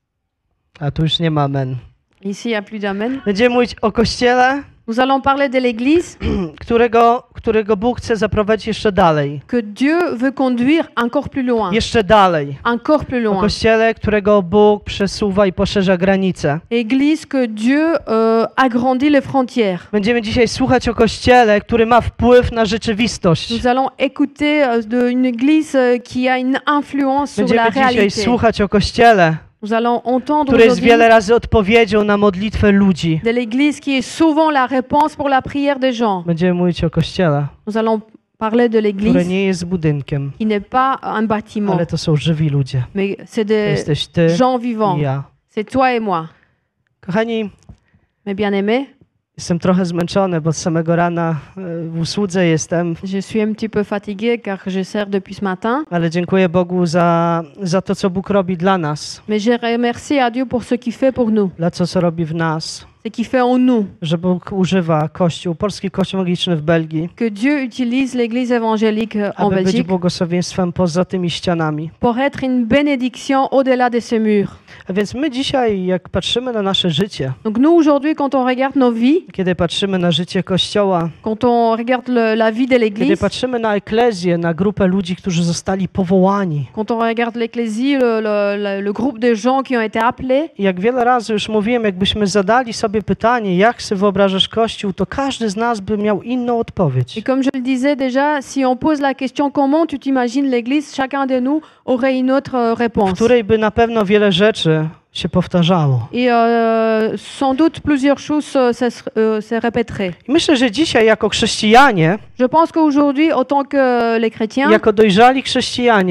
A tu już nie ma amen. Ici, il n'y a plus d'amen. Będziemy mówić o Kościele, Nous allons parler de l'Église którego Bóg chce zaprowadzić jeszcze dalej. que Dieu veut conduire encore plus loin. Jeszcze dalej. Encore plus O loin. Kościele, którego Bóg przesuwa i poszerza granice. Église que Dieu agrandit les frontières. Będziemy dzisiaj słuchać o Kościele, który ma wpływ na rzeczywistość. Nous allons écouter d'une église qui a une influence sur la Będziemy dzisiaj réalité. słuchać o Kościele, Nous allons entendre który jest aujourd'hui wiele razy odpowiedzią na modlitwę ludzi. de l'église qui est souvent la réponse pour la prière des gens. Będziemy mówić o Kościele, Nous allons parler de który l'église nie jest budynkiem, qui n'est pas un bâtiment, ale to są żywi ludzie. mais c'est To des jesteś ty gens vivants. i ja. C'est toi et moi. Kochani, Mes bien-aimés, jestem trochę zmęczony, bo z samego rana w usłudze jestem, je suis un petit peu fatiguée car je sers depuis ce matin, ale dziękuję Bogu za to, co Bóg robi dla nas, mais je remercie à Dieu pour ce qu'il fait pour nous, dla co robi w nas, ce qu'il fait en nous, że Bóg używa Kościół, polski Kościół Magiczny w Belgii, que Dieu utilise l'église évangélique en aby być Belgique błogosławieństwem poza tymi ścianami. pour être une bénédiction au-delà de ces murs. A więc my dzisiaj, jak patrzymy na nasze życie, Donc nous, aujourd'hui, quand on regarde nos vies, kiedy patrzymy na życie Kościoła, quand on regarde la vie de kiedy l'Église, patrzymy na eklezję, na grupę ludzi, którzy zostali powołani, quand on regarde l'Ecclésie, le groupe de gens qui ont été appelés, i jak wiele razy już mówiłem, jakbyśmy zadali sobie pytanie, jak sobie wyobrażasz Kościół, to każdy z nas by miał inną odpowiedź. et comme je le disais déjà, si on pose la question comment tu t'imagines l'Église, chacun de nous aurait une autre W réponse. której by na pewno wiele rzeczy się powtarzało. Et sans doute plusieurs choses se répéteraient. I myślę, że dzisiaj jako chrześcijanie, Je pense qu'aujourd'hui, autant que les chrétiens, jako dojrzali chrześcijanie,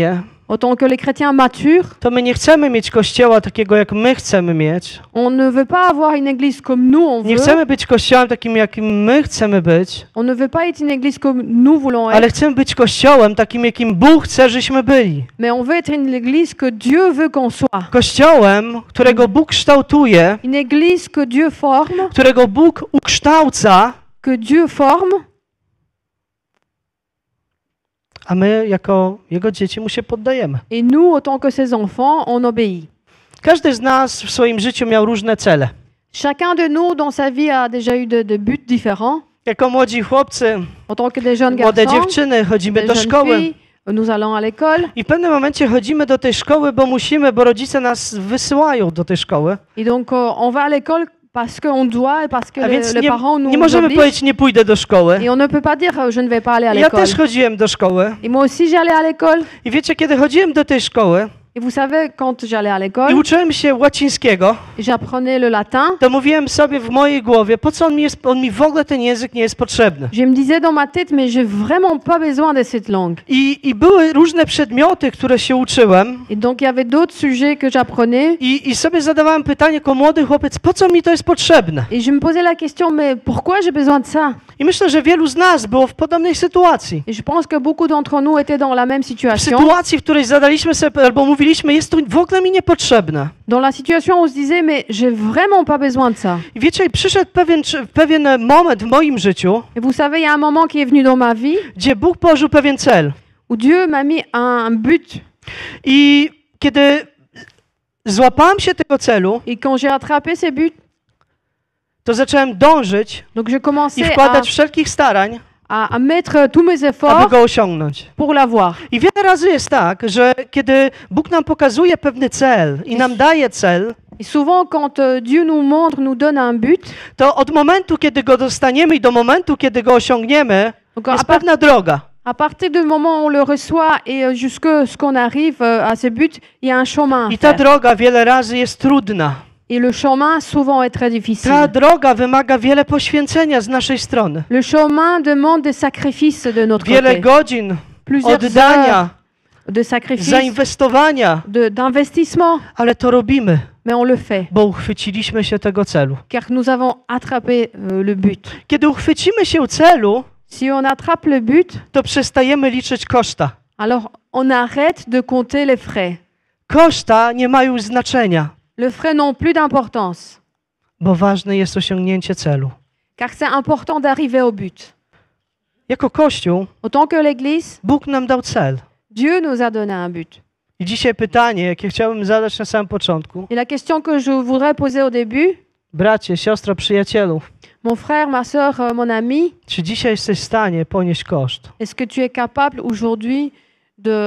En tant que les chrétiens matures, to my nie chcemy mieć kościoła takiego, jak my chcemy mieć. on ne veut pas avoir une église comme nous on Nie veut. chcemy być kościołem takim, jakim my chcemy być, On ne veut pas être une église comme nous voulons ale être. chcemy być kościołem takim, jakim Bóg chce, żeśmy byli. Mais on veut être une église que Dieu veut qu'on soit. Kościołem, którego Bóg kształtuje, Une église que Dieu forme, którego Bóg ukształca, que Dieu forme, a my jako Jego dzieci mu się poddajemy. et nous, en tant que ses enfants, on obéit. Każdy z nas w swoim życiu miał różne cele. Chacun de nous, dans sa vie, a déjà eu de buts différents. Jako młodzi chłopcy, En tant que des jeunes młode garçons, dziewczyny chodzimy des do jeunes szkoły filles, nous allons à l'école. i w pewnym momencie chodzimy do tej szkoły, bo musimy, bo rodzice nas wysyłają do tej szkoły. Et donc, on va à l'école parce qu'on doit et parce que A więc les parents nous nie możemy obligent. powiedzieć, nie pójdę do szkoły. Et on ne peut pas dire je ne vais pas aller à Ja l'école. też chodziłem do szkoły. Et moi aussi, j'allais à l'école. I wiecie, kiedy chodziłem do tej szkoły Et vous savez, quand j'allais à i l'école, uczyłem się łacińskiego, j'apprenais le latin. to mówiłem sobie w mojej głowie, po co on mi w ogóle ten język nie jest potrzebny. Je me disais dans ma tête, mais j'ai vraiment pas besoin de cette langue. I były różne przedmioty, które się uczyłem Et donc, il y avait d'autres sujets que j'apprenais. i sobie zadawałem pytanie jako młody chłopiec, po co mi to jest potrzebne? Et je me posais la question, mais pourquoi j'ai besoin de ça? I myślę, że wielu z nas było w podobnej sytuacji. Et je pense que beaucoup d'entre nous étaient dans la même W situation. sytuacji, w której zadaliśmy sobie albo mówiliśmy, jest to w ogóle mi niepotrzebne. Dans la situation où on se disait, mais j'ai vraiment pas besoin de ça. I wiecie, przyszedł pewien moment w moim życiu, Et vous savez, il y a un moment qui est venu dans ma vie gdzie Bóg położył pewien cel. où Dieu m'a mis un but. I kiedy złapałem się tego celu, Et quand j'ai attrapé ces buts, to zacząłem dążyć donc je i commençais wkładać wszelkich starań, à mettre tous mes aby efforts go osiągnąć. pour l'avoir. I wiele razy jest tak, że kiedy Bóg nam pokazuje pewny cel i nam daje cel, Et souvent, quand Dieu nous montre, nous donne un but, to od momentu, kiedy go dostaniemy i do momentu, kiedy go osiągniemy, donc jest pewna droga. à partir du moment où on le reçoit et jusqu'à ce qu'on arrive à ce but, il y a un chemin à I ta faire. droga wiele razy jest trudna. Et le chemin, souvent, est très difficile. Ta droga wymaga wiele poświęcenia z naszej strony. Le chemin demande des sacrifices de notre Wiele côté. godzin Plusieurs oddania, heures de sacrifices, zainwestowania, d'investissement, ale to robimy, mais on le fait, bo uchwyciliśmy się tego celu. car nous avons attrapé le but. Kiedy uchwycimy się celu, Si on attrape le but, to przestajemy liczyć koszta. alors on arrête de compter les frais. Koszta nie mają już znaczenia, Les frais n'ont plus d'importance, bo ważne jest osiągnięcie celu. car c'est important d'arriver au but. Jako Kościół En tant que l'Église, Bóg nam dał cel. Dieu nous a donné un but. I dzisiaj pytanie, jakie chciałbym zadać na samym początku. Et la question que je voudrais poser au début, Bracie, siostro, przyjacielu, mon frère, ma sœur, mon ami, czy dzisiaj jesteś w stanie ponieść koszt? est-ce que tu es capable aujourd'hui de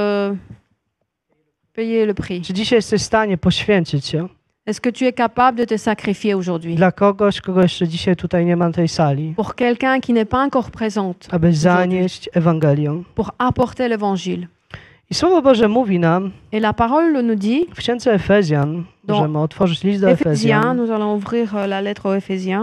payer le prix? Czy dzisiaj jesteś w stanie poświęcić się Est-ce que tu es capable de te sacrifier aujourd'hui dla kogoś, kogo jeszcze dzisiaj tutaj nie ma na tej sali, pour quelqu'un qui n'est pas encore présent, aby zanieść Ewangelię? pour apporter l'évangile? I Słowo Boże mówi nam Et la parole nous dit, w księdze Efezjan, możemy otworzyć list do Éphésiens, Efezjan, nous allons ouvrir la lettre aux Éphésiens,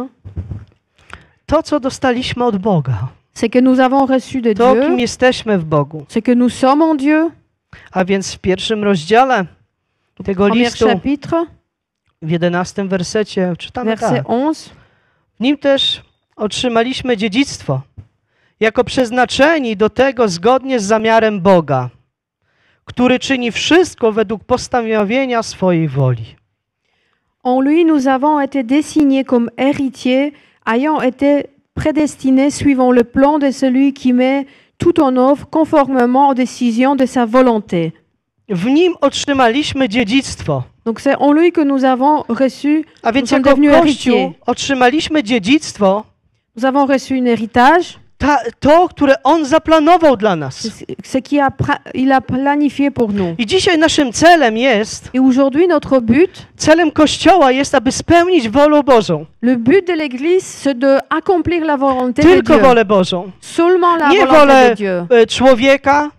to, co dostaliśmy od Boga, c'est que nous avons reçu de to, kim Dieu, jesteśmy w Bogu. c'est que nous sommes en Dieu. A więc w pierwszym rozdziale tego Premier listu, chapitre, w 11 wersecie, czytamy verset tak. 11. W nim też otrzymaliśmy dziedzictwo, jako przeznaczeni do tego zgodnie z zamiarem Boga, który czyni wszystko według postanowienia swojej woli. En lui, nous avons été désignés comme héritiers, ayant été prédestinés suivant le plan de celui qui met tout en œuvre conformément aux décisions de sa volonté. W nim otrzymaliśmy dziedzictwo. Donc c'est en lui que nous avons reçu, A nous więc sommes jako devenus Kościół héritiers. otrzymaliśmy dziedzictwo, Nous avons reçu un héritage, to, które On zaplanował dla nas. ce qu'il a planifié pour nous. I dzisiaj naszym celem jest, Et aujourd'hui, notre but, celem Kościoła jest, aby spełnić wolę Bożą. le but de l'Église, c'est d'accomplir la volonté de Tylko Dieu. wolę Bożą. Seulement la Nie volonté wolę de Dieu. człowieka,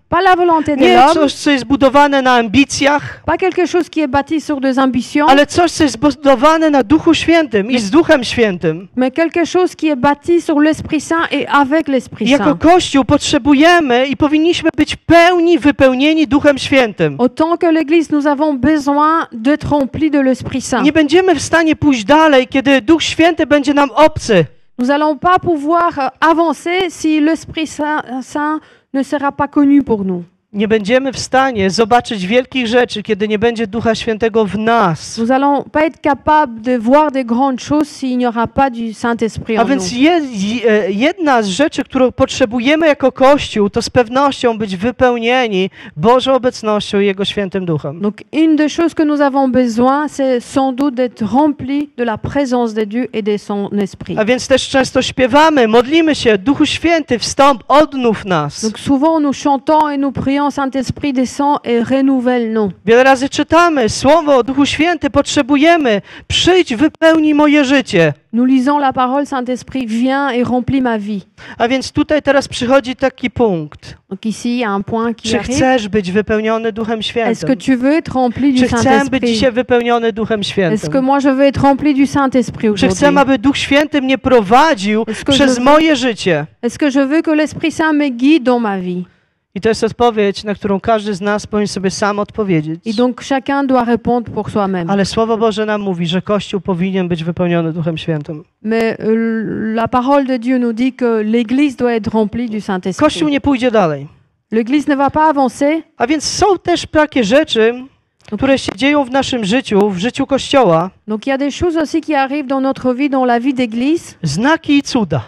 Pas la volonté de Nie l'homme, coś, co jest budowane na ambicjach, pas quelque chose qui est bâti sur des ambitions, ale coś, co jest budowane na Duchu Świętym i z Duchem Świętym. mais quelque chose qui est bâti sur l'Esprit Saint et avec l'Esprit Jako Saint. Kościół potrzebujemy i powinniśmy być wypełnieni Duchem Świętym. Autant que l'Église, nous avons besoin d'être remplis de l'Esprit Saint. Nie będziemy w stanie pójść dalej, kiedy Duch Święty będzie nam obcy. Nous n'allons pas pouvoir avancer si l'Esprit Saint ne sera pas connu pour nous. Nie będziemy w stanie zobaczyć wielkich rzeczy, kiedy nie będzie Ducha Świętego w nas. Nous n'allons pas être capables de voir des grandes choses s'il n'y aura pas du Saint-Esprit A en więc nous. jedna z rzeczy, którą potrzebujemy jako Kościół, to z pewnością być wypełnieni Bożą obecnością i Jego Świętym Duchem. Donc une des choses que nous avons besoin, c'est sans doute d'être remplis de la présence de Dieu et de son Esprit. A więc też często śpiewamy, modlimy się, Duchu Święty, wstąp, odnów nas. Donc souvent nous chantons et nous prions, Saint-Esprit descend et renouvelle-nous. Wiele razy czytamy słowo o Duchu Święty, potrzebujemy, przyjdź, wypełnij moje życie. Nous lisons la parole, Saint-Esprit, viens et remplis ma vie. A więc tutaj teraz przychodzi taki punkt. Donc ici, il y a un point qui Czy arrive. chcesz być wypełniony Duchem Est-ce que Świętym? tu veux être rempli du Czy chcę być Saint-Esprit? dzisiaj wypełniony Duchem Est-ce que Świętym? moi je veux être rempli du Saint-Esprit Czy chcę, aujourd'hui? aby Duch Święty mnie prowadził Est-ce que przez je- moje życie? Est-ce que je veux que l'Esprit Saint me guide dans ma vie? I to jest odpowiedź, na którą każdy z nas powinien sobie sam odpowiedzieć. Et donc chacun doit répondre pour soi-même. Ale Słowo Boże nam mówi, że Kościół powinien być wypełniony Duchem Świętym. Mais la parole de Dieu nous dit que l'Église doit être remplie du Kościół Saint-Esprit. nie pójdzie dalej. L'Église ne va pas avancer. A więc są też takie rzeczy, które się dzieją w naszym życiu, w życiu Kościoła. Donc il y a des choses aussi qui arrivent dans notre vie, dans la vie d'Église. Znaki i cuda.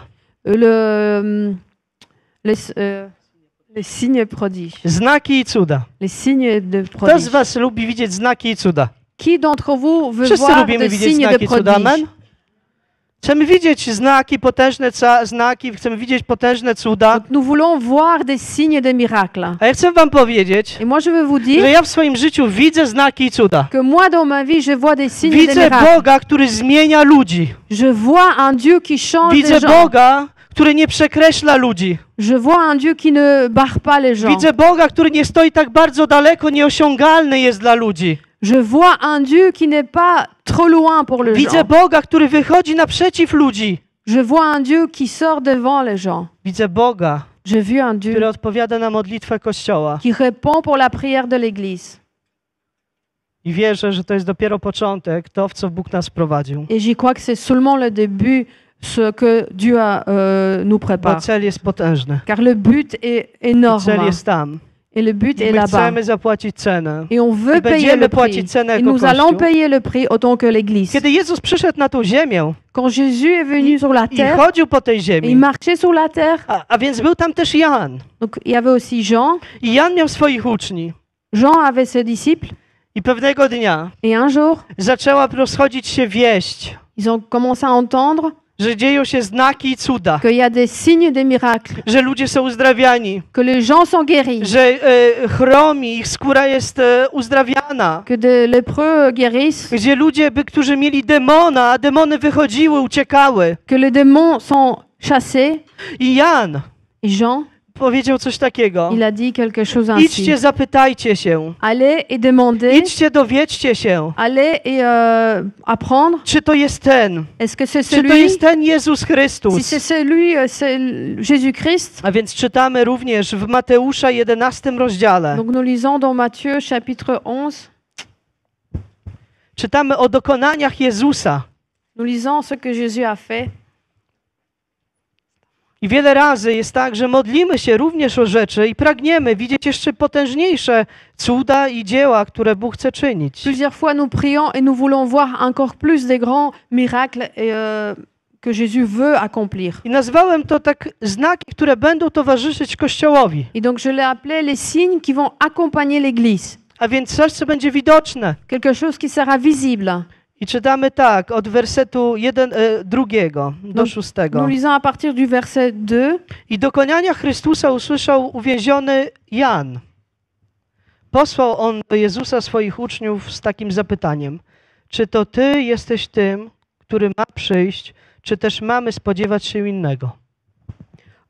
Les signes prodiges. Znaki i cuda. Les signes de Kto z prodiges. was lubi widzieć znaki i cuda? Qui d'entre vous veut Wszyscy voir lubimy des widzieć signes de znaki i cuda, prodiges? amen? Chcemy widzieć znaki, potężne znaki, chcemy widzieć potężne cuda. Donc nous voulons voir des signes de miracles. A ja chcę wam powiedzieć, Et moi je veux vous że dire ja w swoim życiu widzę znaki i cuda. que moi dans ma vie je vois des signes de Widzę miracles. Boga, który zmienia ludzi. Je vois un Dieu qui change Widzę les gens. Boga, który nie przekreśla ludzi. Je vois un Dieu qui ne barre pas les gens. Widzę Boga, który nie stoi tak bardzo daleko, nieosiągalny jest dla ludzi. Je vois un Dieu qui n'est pas trop loin pour les Widzę gens. Boga, który wychodzi naprzeciw ludzi. Je vois un Dieu qui sort devant les gens. Widzę Boga, J'ai vu un Dieu który odpowiada na modlitwę Kościoła. qui répond pour la prière de l'Église. I wierzę, że to jest dopiero początek, to w co Bóg nas prowadził. Et j'y crois que c'est seulement le début ce que Dieu nous Bo prépare. cel jest potężny. Car le but est Cel énorme. jest tam. Et le but I est my là-bas. chcemy zapłacić cenę. Et on veut I payer będziemy le prix. płacić cenę Et jako nous allons Kościół. payer le prix autant que l'Église. Kiedy Jezus przyszedł na tą ziemię Quand Jésus est venu sur la i terre, chodził po tej et il ziemi, marchait sur la terre, a więc był tam też Jan. donc il y avait aussi Jean. I Jan miał swoich uczniów. Jean avait ses disciples. I pewnego dnia Et un jour, zaczęła rozchodzić się wieść, ils ont commencé à entendre że dzieją się znaki i cuda, qu'il y a des signes de miracles, że ludzie są uzdrawiani, que les gens sont guéris, że chromi, ich skóra jest uzdrawiana, que des lépreux guérissent, gdzie ludzie, którzy mieli demona, a demony wychodziły, uciekały. que les démons sont chassés. I Jan Et Jean, powiedział coś takiego. il a dit quelque chose ainsi. Idźcie, zapytajcie się. Allez et demandez, Idźcie, dowiedzcie się. allez et apprendre. Czy to jest ten? Est-ce que c'est Czy to celui? jest ten Jezus Si Chrystus? c'est celui, c'est Jésus-Christ. A więc czytamy również w Mateusza 11 rozdziale. Donc nous lisons dans Matthieu chapitre 11. Czytamy o dokonaniach Jezusa. Nous lisons ce que Jésus a fait. I wiele razy jest tak, że modlimy się również o rzeczy i pragniemy widzieć jeszcze potężniejsze cuda i dzieła, które Bóg chce czynić. Plusieurs fois nous prions et nous voulons voir encore plus des grands miracles que Jésus veut accomplir. I nazwałem to tak znaki, które będą towarzyszyć Kościołowi. Et donc je l'ai appelé les signes qui vont accompagner l'Église. A więc coś, co będzie widoczne. Quelque chose qui sera visible. I czytamy tak, od wersetu 2 do 6. Nous lisons à partir du verset 2. I dokonania Chrystusa usłyszał uwięziony Jan. Posłał on do Jezusa swoich uczniów z takim zapytaniem: czy to Ty jesteś tym, który ma przyjść, czy też mamy spodziewać się innego?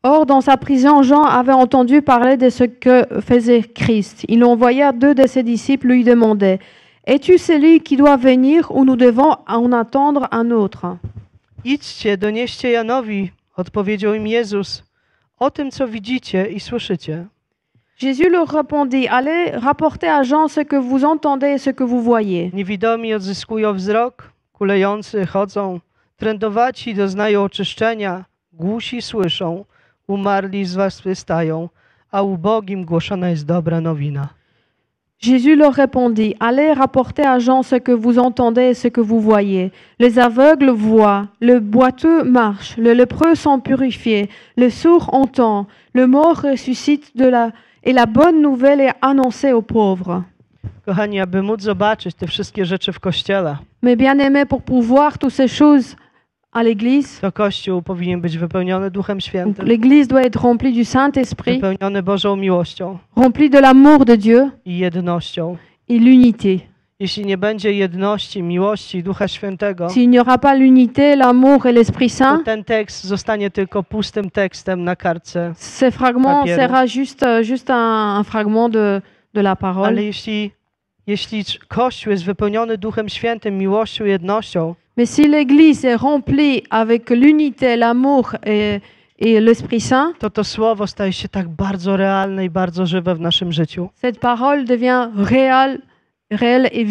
Or, dans sa prison, Jean avait entendu parler de ce que faisait Christ. Il envoya 2 de ses disciples lui demander: Es-tu celui qui doit venir ou nous devons en attendre un autre? Idźcie, donieście Janowi, odpowiedział im Jezus, o tym, co widzicie i słyszycie. Jésus leur répondit: Allez, rapportez à Jean ce que vous entendez et ce que vous voyez. Niewidomi odzyskują wzrok, kulejący chodzą, trędowaci doznają oczyszczenia, głusi słyszą, umarli zmartwychwstają, a ubogim głoszona jest dobra nowina. Jésus leur répondit: Allez, rapportez à Jean ce que vous entendez et ce que vous voyez. Les aveugles voient, le boiteux marche, le lépreux sont purifiés, le sourd entend, le mort ressuscite et la bonne nouvelle est annoncée aux pauvres. Kochani, aby móc zobaczyć te wszystkie rzeczy w Kościele, Mais bien aimés, pour pouvoir toutes ces choses à l'Église, to Kościół powinien być wypełniony Duchem Świętym, l'Église doit être remplie du Saint-Esprit, wypełniony Bożą miłością remplie de l'amour de Dieu i jednością. et l'unité. Jeśli nie będzie jedności, miłości i Ducha Świętego, S'il n'y aura pas l'unité, l'amour et l'Esprit to Saint, ten tekst zostanie tylko pustym tekstem na kartce. ce fragment Papieru. sera juste un fragment de la parole. Ale jeśli Kościół jest wypełniony Duchem Świętym, miłością, jednością, Mais si l'Église est remplie avec l'unité, l'amour et l'Esprit Saint, to Słowo staje się tak bardzo realne i bardzo żywe w naszym życiu. cette parole devient réelle et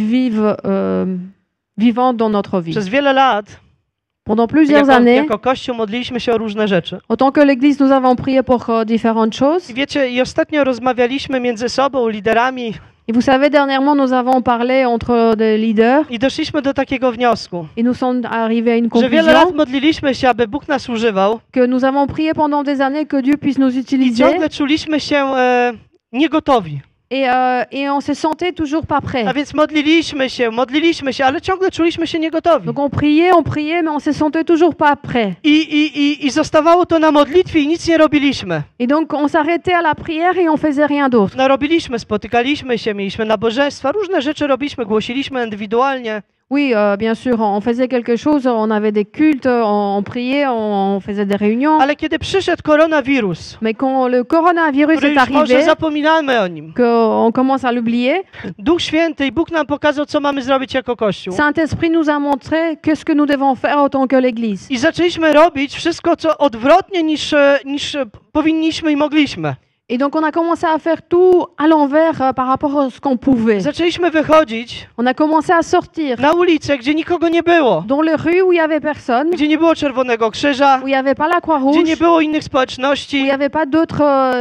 vivante dans notre vie. Przez wiele lat Pendant plusieurs années, jako Kościół modliliśmy się o różne rzeczy. en tant que l'Église, nous avons prié pour différentes choses. I wiecie, i ostatnio rozmawialiśmy między sobą, liderami, Et vous savez, dernièrement, nous avons parlé entre des leaders i doszliśmy do takiego wniosku, et nous sommes arrivés à une że wiele lat conclusion modliliśmy się, aby Bóg nas używał, que nous avons prié pendant des années que Dieu puisse nous i utiliser ciągle czuliśmy się niegotowi. et on se sentait toujours pas prêt. A więc modliliśmy się, ale ciągle czuliśmy się niegotowi. Donc on priait, mais on se sentait toujours pas prêt. I zostawało to na modlitwie i nic nie robiliśmy. Et donc on s'arrêtait à la prière et on faisait rien d'autre. No robiliśmy, spotykaliśmy się, mieliśmy nabożeństwa, różne rzeczy robiliśmy, głosiliśmy indywidualnie. Oui, bien sûr, on faisait quelque chose, on avait des cultes, on priait, on faisait des réunions. Ale kiedy przyszedł koronawirus, Mais quand le coronavirus który est już może arrivé, zapominamy o nim, qu'on commence à l'oublier, Duch Święty i Bóg nam pokazał, co mamy zrobić jako Kościół. Saint-Esprit nous a montré qu'est-ce que nous devons faire en tant que l'Église. I zaczęliśmy robić wszystko, co odwrotnie niż powinniśmy i mogliśmy. Et donc on a commencé à faire tout à l'envers par rapport à ce qu'on pouvait. Zaczęliśmy wychodzić On a commencé à sortir na ulicę, gdzie nikogo nie było, dans les rues où il n'y avait personne, gdzie nie było Czerwonego Krzyża, où il n'y avait pas la gdzie Croix-Rouge, nie było innych où il społeczności, n'y avait pas d'autres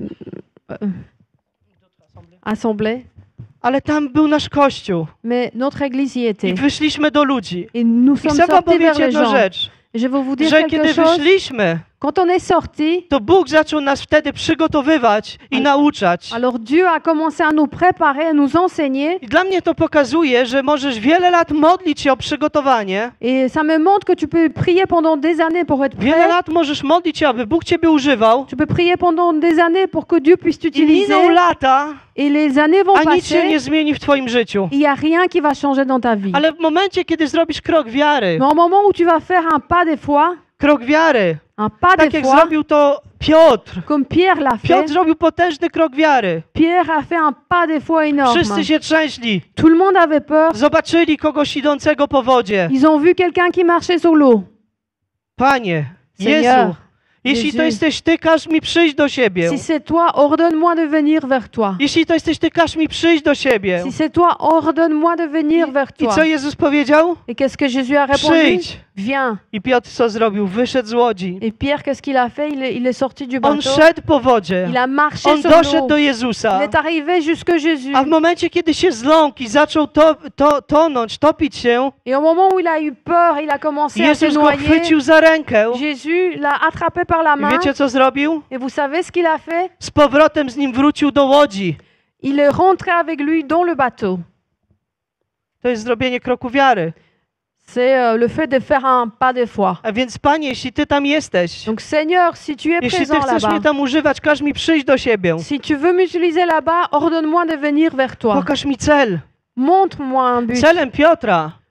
assemblées. ale tam był nasz Kościół. Mais notre Église y I était. wyszliśmy do ludzi. Et nous I sommes chcę wam sortis vers powiedzieć les jedną gens. rzecz, Je vais vous dire że quelque kiedy chose. wyszliśmy, Quand on est sorti, to Bóg zaczął nas wtedy przygotowywać i nauczać. alors Dieu a commencé à nous préparer, à nous enseigner. I dla mnie to pokazuje, że możesz wiele lat modlić się o przygotowanie. Et ça me montre que tu peux prier pendant des années pour être Wiele prêt. lat możesz modlić się, aby Bóg ciebie używał. Tu peux prier pendant des années pour que Dieu puisse I t'utiliser. miną lata, Et les années vont a nic się passer. nie zmieni w twoim życiu. Il n'y a rien qui va changer dans ta vie. Ale w momencie, kiedy zrobisz krok wiary, Mais au moment où tu vas faire un pas de foi, krok wiary, un pas tak de jak foi, zrobił to Piotr. comme Pierre l'a fait, Piotr zrobił potężny krok wiary. Pierre a fait un pas de foi énorme. Wszyscy się trzęśli. Tout le monde avait peur. Zobaczyli kogoś idącego po wodzie. Ils ont vu quelqu'un qui marchait sur l'eau. Panie, Seigneur, Jezu, jeśli to Jésus. jesteś Ty, każ mi przyjść do siebie. Si c'est toi, ordonne-moi de venir vers toi. Jeśli to jesteś Ty, każ mi przyjść do siebie. Si c'est toi, ordonne-moi de venir vers I toi. co Jezus powiedział? Et qu'est-ce que Jésus a répondu? Przyjdź. Viens. I Piotr co zrobił? Wyszedł z łodzi. Et Pierre, qu'est-ce qu'il a fait? Il est sorti du On bateau. szedł po wodzie. Il a marché On sur doszedł l'eau. do Il Jezusa. est arrivé jusque Jésus. A w momencie, kiedy się zląkł i zaczął tonąć, topić się, Et au moment où il a eu peur, il a commencé à se Jezus go noyer. chwycił za rękę. Jésus l'a attrapé par la I main. wiecie, co zrobił? Et vous savez ce qu'il a fait? Z powrotem z nim wrócił do łodzi. Il est rentré avec lui dans le bateau. To jest zrobienie kroku wiary. C'est le fait de faire un pas de foi. A więc, Panie, jeśli Ty tam jesteś, Donc Seigneur, si tu es jeśli Ty présent chcesz mnie là-bas, tam używać, każ mi przyjść do siebie. si tu veux m'utiliser là-bas, ordonne-moi de venir vers toi. Pokaż mi cel. Montre-moi un but. Celem Piotra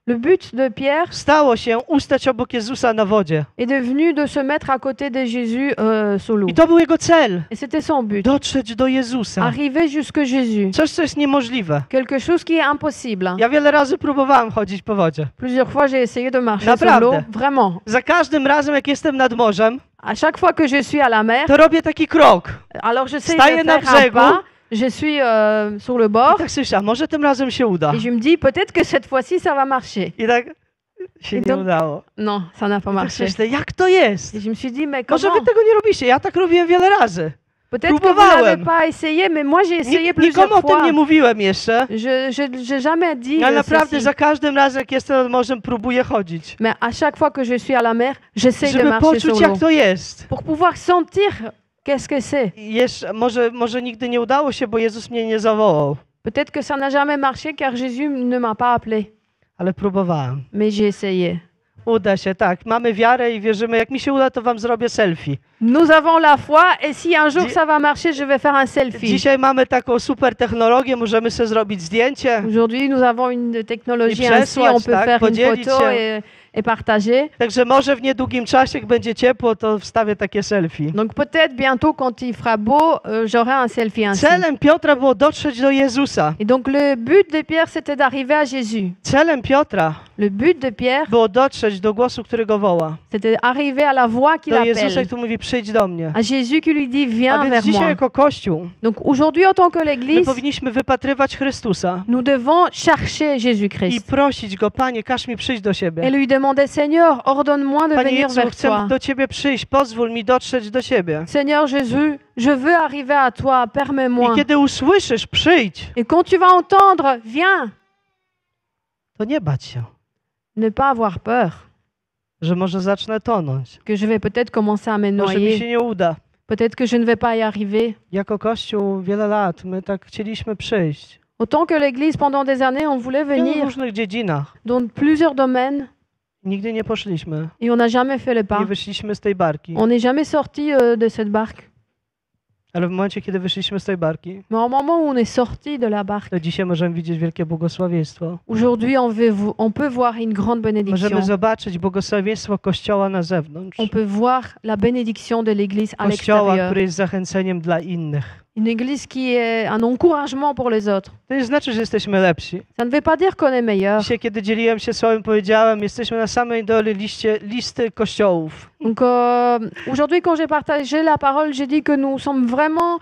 Le but de Pierre stało się ustać obok Jezusa na wodzie. est devenu de se mettre à côté de Jésus sur l'eau. I to był jego cel. Et c'était son but. Dotrzeć do Jezusa. Arriver jusque Jésus. Coś, co jest niemożliwe. Quelque chose qui est impossible. Ja wiele razy próbowałem chodzić po wodzie. Plusieurs fois, j'ai essayé de marcher Naprawdę. sur l'eau. Vraiment. Za każdym razem, jak jestem nad morzem, À chaque fois que je suis à la mer, to robię taki krok. alors j'essaie Staję de na faire un brzegu. pas. Je suis sur le I bord tak słyszę, a może tym razem się uda. et je me dis peut-être que cette fois-ci ça va marcher. I tak się I nie to- udało. Non, ça n'a pas I tak marché. myślę, jak to jest? Et je me suis dit mais Może comment? wy tego nie robicie? Ja tak robiłem wiele razy. Peut-être que vous Próbowałem. n'avez pas essayé, mais moi j'ai essayé Nikomu plusieurs o tym fois. nie mówiłem jeszcze. J'ai jamais dit Ale naprawdę ceci. za każdym razem, jak jestem nad morzem, próbuję chodzić. Mais à chaque fois que je suis à la mer, j'essaie de Żeby marcher sur poczuć, l'eau. jak to jest. Pour pouvoir sentir qu'est-ce que c'est. I jeszcze, może nigdy nie udało się, bo Jezus mnie nie zawołał. Peut-être que ça n'a jamais marché car Jésus ne m'a pas appelé. Ale próbowałem. Mais j'ai essayé. Uda się, tak. Mamy wiarę i wierzymy. Jak mi się uda, to wam zrobię selfie. Nous avons la foi et si un jour Di- ça va marcher, je vais faire un selfie. Dzisiaj mamy taką super technologię, możemy sobie zrobić zdjęcie. Aujourd'hui, nous avons une technologie I ainsi, przesłać, on peut tak, faire une podzielić photo się. et partager. Także może w niedługim czasie, jak będzie ciepło, to wstawię takie selfie. Donc peut-être bientôt quand il fera beau, j'aurai un selfie ainsi. Celem Piotra było dotrzeć do Jezusa. Et donc le but de Pierre, c'était d'arriver à Jésus. Celem Piotra Le but de Pierre, było dotrzeć do głosu, który go woła. c'était d'arriver à la voix qui Do Jezusa, l'appelle. który mówi, przyjdź do mnie. À Jésus qui lui dit, A viens więc vers dzisiaj moi. jako Kościół Donc aujourd'hui, en tant que my l'Église, powinniśmy wypatrywać Chrystusa nous devons chercher i Jésus-Christ prosić Go, Panie, każ mi przyjść do et siebie. lui demander, Seigneur, ordonne-moi de Panie venir Jezu, vers chcę toi. do Ciebie przyjść, pozwól mi dotrzeć do Ciebie. Seigneur Jésus, je veux arriver à toi, I permets-moi. kiedy usłyszysz, przyjdź, Et quand tu vas entendre, viens, to nie bać się, ne pas avoir peur, że może zacznę tonąć. que je vais peut-être commencer à me Może mi się noyer, nie uda. peut-être que je ne vais pas y arriver. Jako Kościół wiele lat my tak chcieliśmy przyjść. Autant que l'Église, pendant des années, on voulait W venir różnych dziedzinach. dans plusieurs domaines Nigdy nie poszliśmy. et on n'a jamais fait le pas. Nie wyszliśmy z tej barki. On n'est jamais sorti de cette barque. Ale w momencie, kiedy wyszliśmy z tej barki, Mais au moment où on est sorti de la barque, to dzisiaj możemy widzieć wielkie błogosławieństwo. aujourd'hui, on peut voir une grande bénédiction. Możemy zobaczyć błogosławieństwo Kościoła na zewnątrz. On peut voir la bénédiction de l'Église à Kościoła, l'extérieur. który jest zachęceniem dla innych. Une Église qui est un encouragement pour les autres. To nie znaczy, że jesteśmy lepsi. Ça ne veut pas dire qu'on est meilleur. Dzisiaj, kiedy dzieliłem się słowem, powiedziałem, jesteśmy na samej dole listy kościołów. Donc aujourd'hui, quand j'ai partagé la parole, j'ai dit que nous sommes vraiment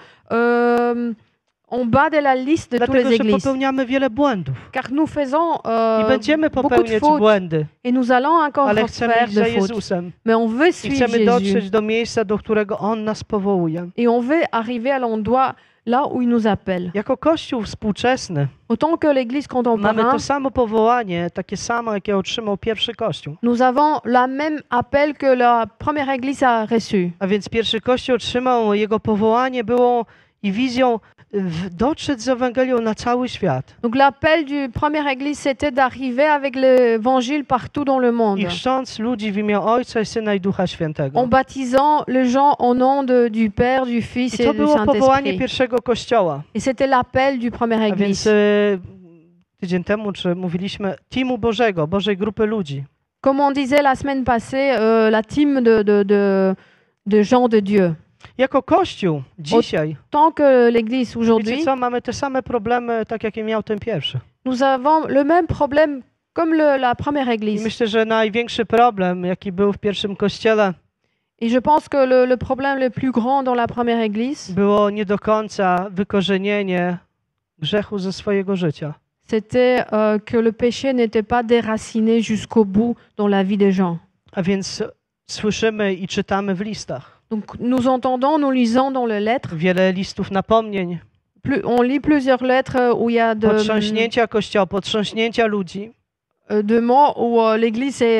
en bas de la liste de toutes Dlatego, les że églises. popełniamy wiele błędów. Car nous faisons I będziemy beaucoup de popełniać fautes błędy, et nous allons encore ale chcemy faire iść za de fautes. Jezusem. Mais on veut I suivre chcemy Jésus. dotrzeć do miejsca, do którego On nas powołuje. Et on veut arriver à l'endroit là où il nous appelle. Jako Kościół współczesny Autant que l'Église mamy contemporaine, to samo powołanie, takie samo, jakie otrzymał pierwszy Kościół. nous avons la même appel que la première Église a reçu. A więc pierwszy Kościół otrzymał, jego powołanie było i wizją dotrzeć z Ewangelią na cały świat. Donc l'appel du première Église, c'était d'arriver avec l'Évangile partout dans le monde, I chrzcząc ludzi w imię Ojca i Syna i Ducha Świętego. en baptisant les gens au nom du Père, du Fils I et to du było powołanie Saint-Esprit. pierwszego Kościoła. Et c'était l'appel du première A więc Église. tydzień temu, czy mówiliśmy, teamu Bożego, Bożej grupy ludzi. Comme on disait la semaine passée, la team de gens de Dieu. Jako Kościół dzisiaj, Tant que l'Église wiecie aujourd'hui, co, mamy te same problemy, tak jakie miał ten pierwszy. nous avons le même problème comme la première I Église. myślę, że największy problem, jaki był w pierwszym Kościele, Et je pense que le problème le plus grand dans la première Église, było nie do końca wykorzenienie grzechu ze swojego życia. c'était que le péché n'était pas déraciné jusqu'au bout dans la vie des gens. A więc słyszymy i czytamy w listach Donc nous entendons, nous lisons dans les lettres, wiele listów napomnień, on lit plusieurs lettres où il y a potrząśnięcia Kościoła, potrząśnięcia ludzi. de mots où l'Église est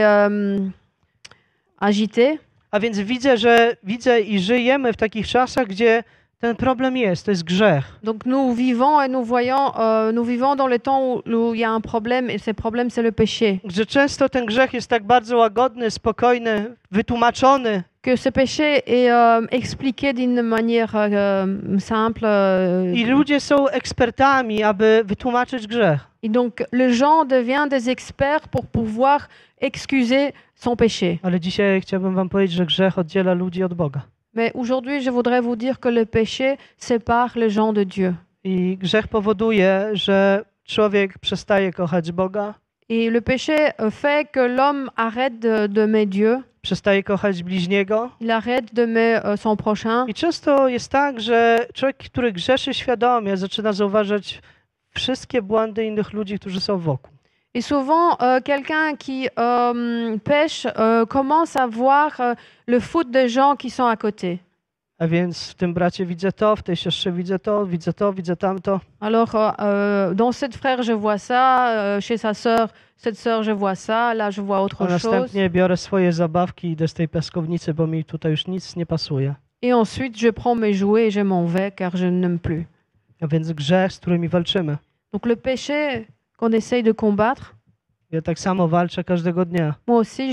agitée. A więc widzę i żyjemy w takich czasach, gdzie ten problem jest, to jest grzech. Donc nous vivons et nous vivons dans le temps où il y a un problème et ce problème c'est le péché. Gdzie często ten grzech jest tak bardzo łagodny, spokojny, wytłumaczony que ce péché est expliqué d'une manière simple. I ludzie są ekspertami, aby wytłumaczyć grzech. Et donc, les gens deviennent des experts pour pouvoir excuser son péché. Ale dzisiaj chciałbym wam powiedzieć, że grzech oddziela ludzi od Boga. Mais aujourd'hui, je voudrais vous dire que le péché sépare les gens de Dieu. I grzech powoduje, że człowiek przestaje kochać Boga, Et le péché fait que l'homme arrête d'aimer Dieu, przestaje kochać bliźniego. il arrête d'aimer son prochain. I często jest tak, że człowiek, który grzeszy świadomie, zaczyna zauważać wszystkie błędy innych ludzi, którzy są wokół. Et souvent, quelqu'un qui pêche commence à voir le faute des gens qui sont à côté. A więc w tym bracie widzę to, w tej siostrze widzę to, widzę tamto. Alors, dans cette frère, je vois ça, chez sa sœur, cette sœur, je vois ça, là, je vois A autre chose. następnie biorę swoje zabawki i idę z tej piaskownicy, bo mi tutaj już nic nie pasuje. Et ensuite, je prends mes jouets et je m'en vais car je n'aime plus. A więc grzech, z którymi walczymy. Donc, le péché qu'on essaye de combattre, Ja tak samo walczę każdego dnia. moi aussi,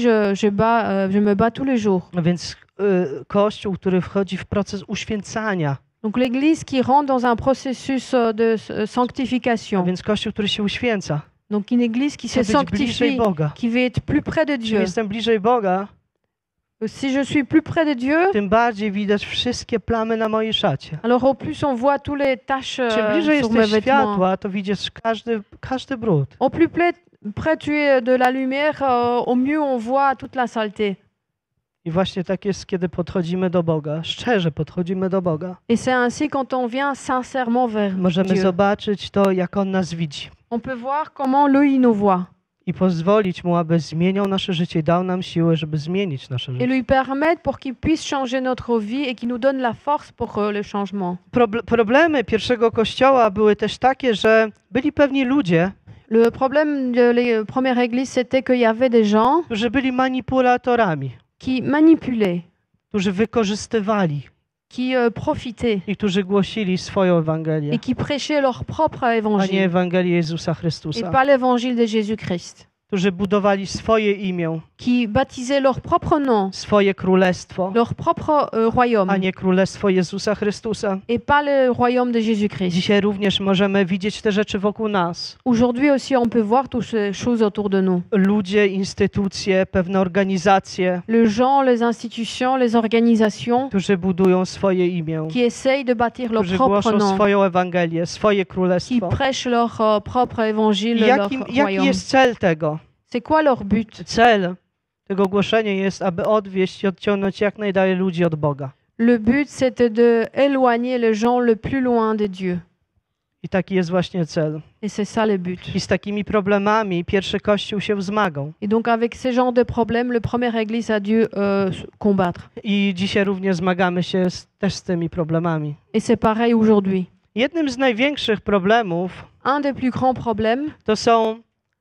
je me bats tous les jours. A więc Kościół, który wchodzi w proces uświęcania. Donc, l'Église qui rentre dans un processus de A sanctification. więc Kościół, który się uświęca. Donc, une Église qui se Chce być bliżej sanctifie, Boga. qui veut être plus près de Czym Dieu. jestem bliżej Boga, Si je suis plus près de Dieu, tym bardziej widać wszystkie plamy na mojej szacie. alors au plus on voit tous les taches Czym bliżej sur mes jesteś vêtements. światła, to widzisz każdy brud. Au plus près tu es de la lumière, au mieux on voit toute la saleté. I właśnie tak jest, kiedy podchodzimy do Boga, szczerze podchodzimy do Boga. Et c'est ainsi quand on vient sincèrement vers Możemy Dieu. zobaczyć to, jak On nas widzi. On peut voir comment lui nous voit I pozwolić Mu, aby zmieniał nasze życie i dał nam siłę, żeby zmienić nasze et życie. lui permettre pour qu'il puisse changer notre vie et qu'il nous donne la force pour le changement. Problemy pierwszego Kościoła były też takie, że byli pewni ludzie, Le problème de la première église, c'était qu'il y avait des gens którzy byli manipulatorami, qui manipulaient, którzy wykorzystywali qui profitaient i którzy głosili swoją Ewangelię, et qui prêchaient leur propre a nie évangile Ewangelię Jezusa et Chrystusa. pas l'évangile de Jésus-Christ. Którzy budowali swoje imię, Qui baptisaient leur propre nom, swoje królestwo, leur propre royaume a nie królestwo Jezusa Chrystusa. et pas le royaume de Jésus-Christ. Dzisiaj również możemy widzieć te rzeczy wokół nas. Aujourd'hui aussi, on peut voir toutes ces choses autour de nous. Ludzie, instytucje, pewne organizacje, Les gens, les institutions, les organisations którzy budują swoje imię, qui essayent de bâtir leur którzy propre głoszą nom, swoją Ewangelię, swoje qui królestwo. prêchent leur propre I évangile, jaki leur royaume. jest cel tego? C'est quoi leur but? Cel tego głoszenia jest, aby odwieść i odciągnąć jak najdalej ludzi od Boga. Le but, c'était de éloigner les gens le plus loin de Dieu. I taki jest właśnie cel. Et c'est ça le but. I z takimi problemami pierwszy Kościół się zmagał. Et donc avec ces genres de problèmes, le première église a dû combattre. I dzisiaj również zmagamy się też z tymi problemami. Et c'est pareil aujourd'hui. Jednym z największych problemów Un des plus grands problèmes, to są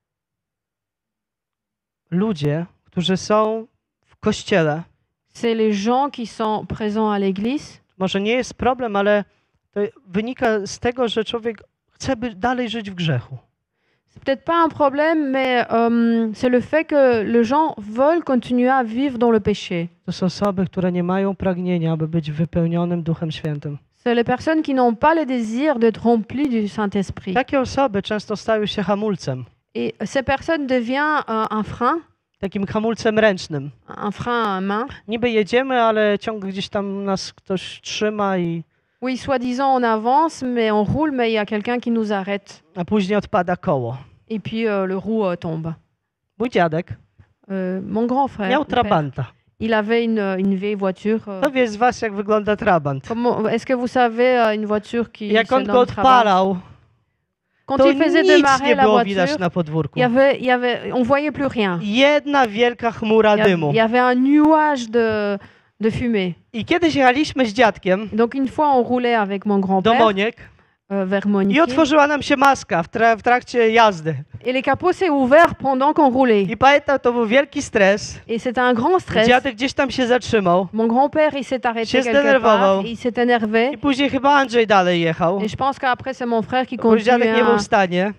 ludzie, którzy są w Kościele. c'est les gens qui sont présents à l'église. Może nie jest problem, ale to wynika z tego, że człowiek chce dalej żyć w grzechu. C'est peut-être pas un problème, mais c'est le fait que les gens veulent continuer à vivre dans le péché. To są osoby, które nie mają pragnienia, aby być wypełnionym Duchem Świętym. C'est les personnes qui n'ont pas le désir d'être remplies du Saint-Esprit. Takie osoby często stają się hamulcem, Et ces personnes deviennent un frein, takim hamulcem ręcznym. un frein à main. Niby jedziemy, ale ciągle gdzieś tam nas ktoś trzyma Oui, soi-disant on avance, mais on roule, mais il y a quelqu'un qui nous arrête. a później odpada koło. Et puis le roue tombe. Mój dziadek Mon grand frère, miał mon père, trabanta. il avait une vieille voiture. Kto wie z was, jak wygląda trabant? Est-ce que vous savez une voiture qui Jak se on go nomme Trabant? odpalał, Quand to il faisait nic démarrer nie la było voiture, widać na podwórku. on voyait plus rien. Jedna wielka chmura dymu. Il y avait un nuage de fumée. I kiedyś jechaliśmy z dziadkiem Donc une fois, on roulait avec mon do grand-père Moniek vers I Monique. otworzyła nam się maska w trakcie jazdy. Et le capot s'est ouvert pendant qu'on roulait. I pamiętam, to był wielki stres. Et c'était un grand stress. Dziadek gdzieś tam się zatrzymał. Mon grand-père, il s'est arrêté Się quelque zdenerwował. part, il s'est énervé. I później chyba Andrzej dalej jechał. Et je pense qu'après, c'est mon frère qui Bo dziadek nie był continue w stanie.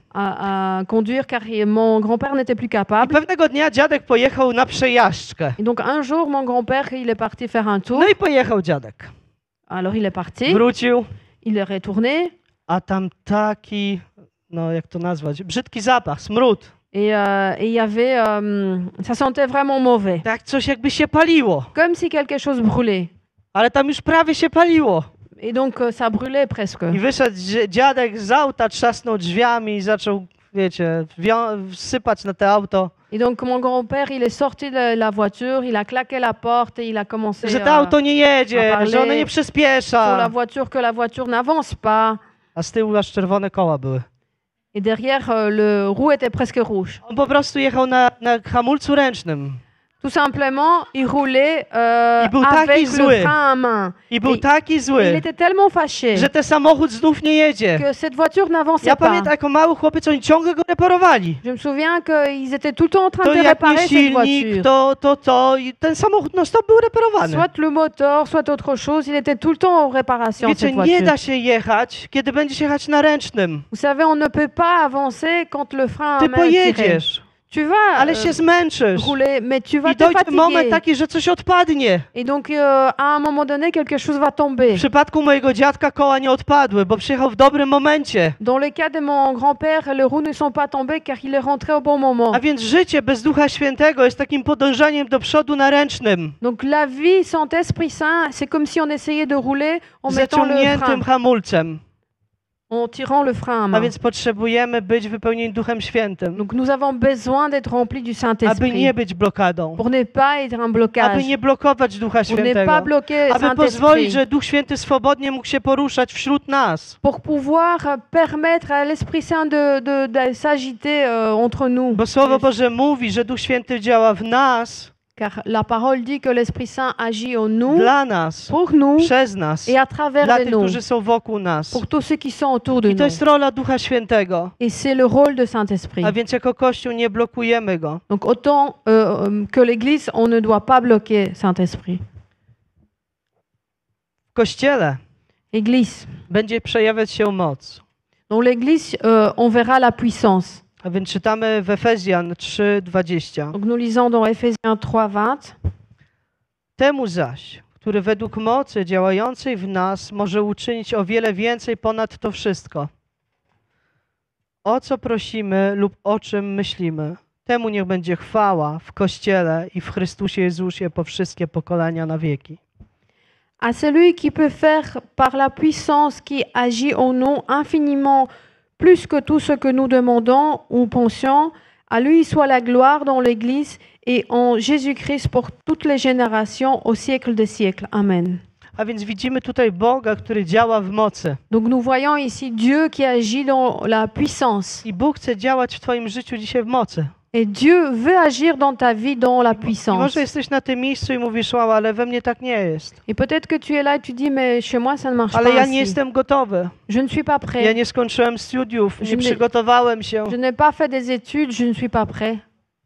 à conduire car mon grand-père n'était plus I capable. pewnego dnia dziadek pojechał na przejażdżkę. Et donc un jour, mon grand-père, il est parti faire un tour. No i pojechał dziadek. Alors il est parti, Wrócił, il est retourné. a tam taki, no jak to nazwać, brzydki zapach, smród. Et il y avait, ça sentait vraiment mauvais, Tak coś jakby się paliło. comme si quelque chose brûlait. Ale tam już prawie się paliło. Et donc ça brûlait presque. I wyszedł dziadek z auta, trzasnął drzwiami i zaczął, wiecie, sypać na te auto. Et donc mon grand-père, il est sorti de la voiture, il a claqué la porte et il a commencé Że to auto nie jedzie, parler że ono nie sur la przyspiesza. voiture, que la voiture n'avance pas. A z tyłu aż czerwone koła były. Et derrière, le roue était presque rouge. On po prostu jechał na hamulcu ręcznym. Tout simplement, il roulait Il był taki avec zły. le frein à main. I był I- taki Et il zły, était tellement fâché że ten samochód znów nie jedzie. que cette voiture n'avançait Ja pas. pamiętam, jako mały chłopiec, oni ciągle go reparowali. Je me souviens qu'ils étaient tout le temps en train To de jak nie réparer cette silnik, voiture. to i ten samochód non stop był reparowany. Soit le moteur, soit autre chose. Il était tout le temps en réparation, Wiecie, cette nie voiture. da się jechać, kiedy będziesz jechać na ręcznym. Vous savez, on ne peut pas avancer quand le frein à Ty main est tiré. pojedziesz, Tu vas ale się zmęczysz. rouler, mais tu vas I te dojdzie moment fatiguer. taki, że coś odpadnie. Et donc, à un moment donné, quelque chose va W tomber. przypadku mojego dziadka koła nie odpadły, bo przyjechał w dobrym momencie. Dans le cas de mon grand-père, les roues ne sont pas tombées car il est rentré au bon moment. A więc życie bez Ducha Świętego jest takim podążaniem do przodu na ręcznym, Donc la vie sans Esprit Saint, c'est comme si on essayait de rouler en mettant le frein, zaciągniętym hamulcem. en tirant le frein à A main. więc potrzebujemy być wypełnieni Duchem Świętym, Donc nous avons besoin d'être remplis du aby Saint-Esprit nie być blokadą, pour ne pas être un blocage, aby nie blokować Ducha pour ne pas Świętego, bloquer aby pozwolić, Saint-Esprit, że Duch Święty swobodnie mógł się poruszać wśród nas. pour pouvoir permettre à l'Esprit Saint de s'agiter entre nous. Bo Słowo Boże mówi, że Duch Święty działa w nas, Car la parole dit que l'Esprit Saint agit en nous, dla nas, pour nous przez nas, et à travers dla de tych, nous, którzy są wokół nas. pour tous ceux qui sont autour de I to nous. jest rola Ducha Świętego. Et c'est le rôle de Saint-Esprit. A więc jako Kościół nie blokujemy Go. Donc autant que l'Église, on ne doit pas bloquer Saint-Esprit. W Kościele Église. będzie przejawiać się moc. Dans l'Église, on verra la puissance. A więc czytamy w Efezjan 3:20. Donc nous lisons dans Éphésiens 3:20. Temu zaś, który według mocy działającej w nas może uczynić o wiele więcej ponad to wszystko, o co prosimy lub o czym myślimy. Temu niech będzie chwała w Kościele i w Chrystusie Jezusie po wszystkie pokolenia na wieki. À celui qui peut faire par la puissance qui agit en nous infiniment plus que tout ce que nous demandons ou pensions, à lui soit la gloire dans l'Église et en Jésus-Christ pour toutes les générations au siècle des siècles. Amen. A więc widzimy tutaj Boga, który działa w mocy. Donc nous voyons ici Dieu qui agit dans la puissance. I Bóg chce działać w twoim życiu dzisiaj w mocy. Et Dieu veut agir dans ta vie dans la I puissance. może jesteś na tym miejscu i mówisz, wow, ale we mnie tak nie jest. Et peut-être que tu es là et tu dis, mais chez moi ça ne marche Ale pas ja ainsi. nie jestem gotowy. Je ne suis pas Ja prêt. nie skończyłem studiów, Je nie nie- przygotowałem się. Je n'ai pas fait des études, je ne suis pas prêt.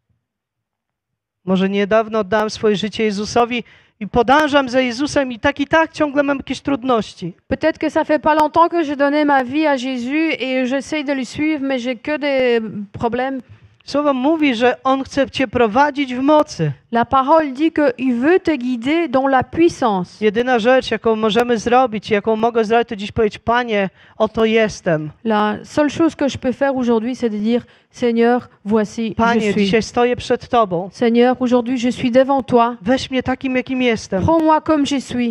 Może niedawno oddałem swoje życie Jezusowi i podążam za Jezusem i tak ciągle mam jakieś trudności. Peut-être que ça fait pas longtemps que j'ai donné ma vie à Jésus et j'essaye de le suivre, mais j'ai que des problèmes. Słowo mówi, że On chce cię prowadzić w mocy. La parole dit qu'il veut te guider dans la puissance. Jedyna rzecz, jaką możemy zrobić, jaką mogę zrobić, to dziś powiedzieć, Panie, oto jestem. La seule chose que je peux faire aujourd'hui, c'est de dire, Seigneur, voici, je Panie, suis. dzisiaj stoję przed Tobą. Seigneur, aujourd'hui, je suis devant toi. Weź mnie takim, jakim jestem. Prends-moi comme je suis.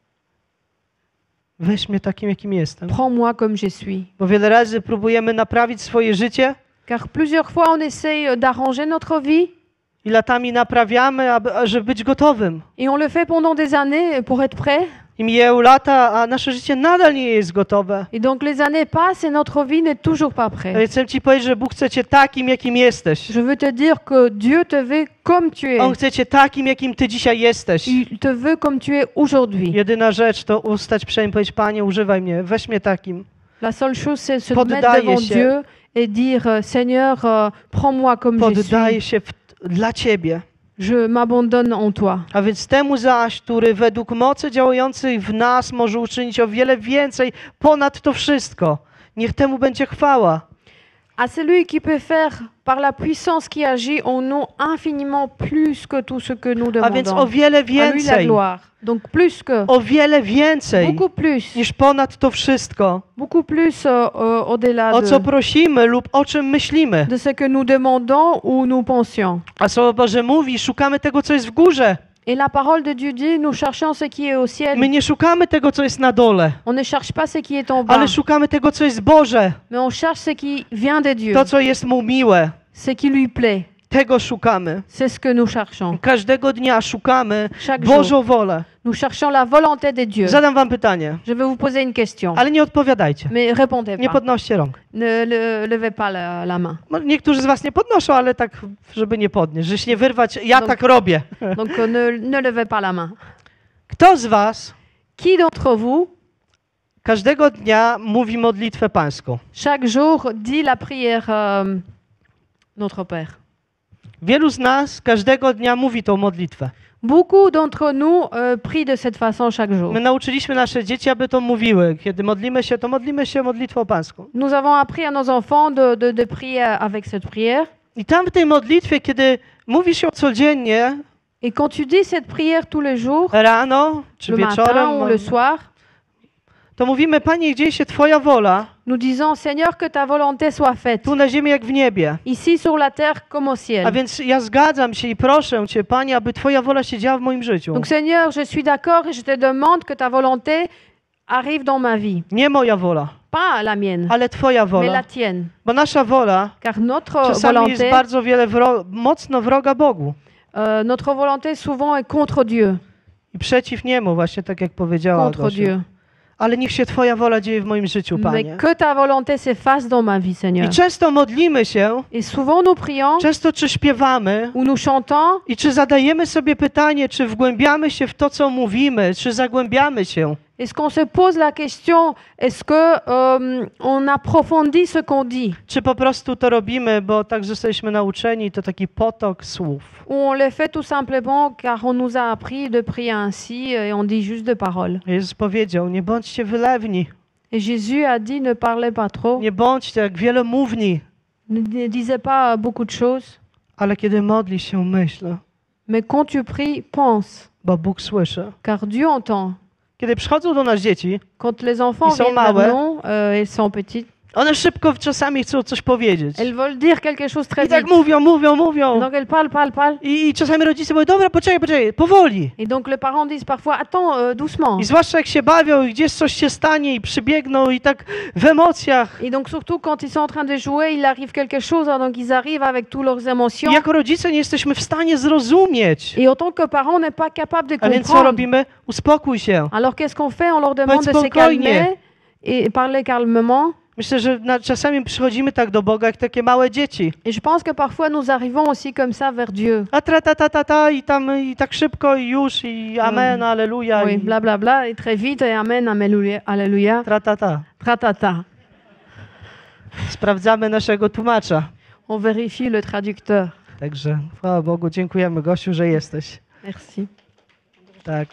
Weź mnie takim, jakim jestem. Prends-moi comme je suis. Bo wiele razy próbujemy naprawić swoje życie Car plusieurs fois, on essaye d'arranger notre vie i latami naprawiamy, żeby być gotowym. et on le fait pendant des années pour être prêt. I mijają lata, a nasze życie nadal nie jest gotowe. Et donc les années passent et notre vie n'est toujours pas A prête. więc chcę Ci powiedzieć, że Bóg chce Cię takim, jakim jesteś. Je veux te dire que Dieu te veut comme tu es. On chce Cię takim, jakim Ty dzisiaj jesteś. Il te veut comme tu es aujourd'hui. Jedyna rzecz to ustać przed Nim i powiedzieć, Panie, używaj mnie, weź mnie takim. La seule chose, c'est se mettre devant Dieu et dire, Seigneur, prends-moi comme je Poddaję suis. się dla Ciebie. Je m'abandonne en toi. A więc temu zaś, który według mocy działającej w nas może uczynić o wiele więcej ponad to wszystko. Niech temu będzie chwała. À celui qui peut faire par la puissance qui agit en nous infiniment plus que tout ce que nous A więc o demandons. wiele À lui la więcej, gloire. Donc plus que, o wiele więcej beaucoup plus, niż ponad to wszystko, beaucoup plus au-delà o co de, prosimy lub o czym myślimy. de ce que nous demandons ou nous pensions. A Słowo Boże mówi, szukamy tego, co jest w górze. Et la parole de Dieu dit, nous cherchons ce qui est au ciel. My nie szukamy tego, co jest na dole, On ne cherche pas ce qui est en bas, ale szukamy tego, co jest Boże. mais on cherche ce qui vient de Dieu, To, co jest Mu miłe. ce qui lui plaît. Tego szukamy. C'est ce que nous cherchons. Każdego dnia szukamy Chaque jour, Bożą wolę. nous cherchons la volonté de Dieu. Zadam wam pytanie, Je vais vous poser une question, ale nie odpowiadajcie. mais répondez Nie pas. podnoście rąk. Ne levez pas la main. Niektórzy z was nie podnoszą, ale tak, żeby nie podnieść, żeś nie wyrwać. Ja No. tak robię. Donc ne levez pas la main. Kto z was Qui d'entre vous, każdego dnia mówi modlitwę pańską? chaque jour, dit la prière Notre Père? Wielu z nas każdego dnia mówi tą modlitwę. Beaucoup d'entre nous prient de cette façon chaque jour. My nauczyliśmy nasze dzieci, aby to mówiły. Kiedy modlimy się, to modlimy się modlitwą pańską. Nous avons appris à nos enfants de prier avec cette prière. I tam w tej modlitwie, kiedy mówisz ją codziennie, Et quand tu dis cette prière tous les jours, rano czy le matin wieczorem, ou le soir, to mówimy, Panie, dzieje się Twoja wola, nous disons, Seigneur, que ta volonté soit faite, tu na ziemi jak w niebie. ici sur la terre comme au A ciel. więc ja zgadzam się i proszę Cię, Panie, aby Twoja wola się działa w moim życiu. Donc Seigneur, je suis d'accord et je te demande que ta volonté arrive dans ma vie. Nie moja wola, Pas la mienne, ale Twoja mais wola. la tienne. Bo nasza wola Car notre czasami jest volonté, bardzo wiele mocno wroga Bogu notre volonté souvent est contre Dieu. i przeciw Niemu, właśnie tak jak powiedziała Contre Gosia. Dieu. Ale niech się Twoja wola dzieje w moim życiu, Mais Panie. que ta volonté s'efface dans ma vie, Seigneur. I często modlimy się, Et souvent nous prions często czy śpiewamy ou nous chantons i czy zadajemy sobie pytanie, czy wgłębiamy się w to, co mówimy, czy zagłębiamy się. Est-ce qu'on se pose la question, est-ce que on approfondit ce qu'on dit, Czy po prostu to robimy, bo tak zostaliśmy nauczeni, to taki potok słów. ou on le fait tout simplement car on nous a appris de prier ainsi et on dit juste des paroles. Jezus powiedział, nie bądźcie wylewni, Et Jésus a dit ne parlez pas trop, nie bądźcie jak wielomówni, ne disez pas beaucoup de choses, ale kiedy modlisz się, myśl, mais quand tu pries, pense, bo Bóg słyszy. car Dieu entend. Kiedy przychodzą do nas dzieci, Quand les enfants Ils sont viennent vers małe. nous, elles sont petites, one szybko czasami chcą coś powiedzieć. elles veulent dire quelque chose très I tak vite. mówią. Donc elles parlent. I czasami rodzice mówią, dobra, poczekaj, powoli. Et donc les parents disent parfois, attends, doucement. I zwłaszcza jak się bawią i gdzieś coś się stanie i przybiegną i tak w emocjach. Et donc surtout quand ils sont en train de jouer, il arrive quelque chose, hein, donc ils arrivent avec toutes leurs I émotions. jako rodzice nie jesteśmy w stanie zrozumieć. Et en tant que parents, on n'est pas capable de A więc co comprendre. robimy? Uspokój się. Alors qu'est-ce qu'on fait? On leur demande de se spokojnie. calmer et parler calmement. Myślę, że czasami przychodzimy tak do Boga jak takie małe dzieci. Et je pense que parfois nous arrivons aussi comme ça vers Dieu. A ta i tam i tak szybko i już i amen, aleluja Oui, i bla bla bla, et très vite, et amen, alléluia, alléluia, ta. tratata. Sprawdzamy naszego tłumacza. On vérifie le traducteur. Także chwała Bogu, dziękujemy Gosiu, że jesteś. Merci. Tak.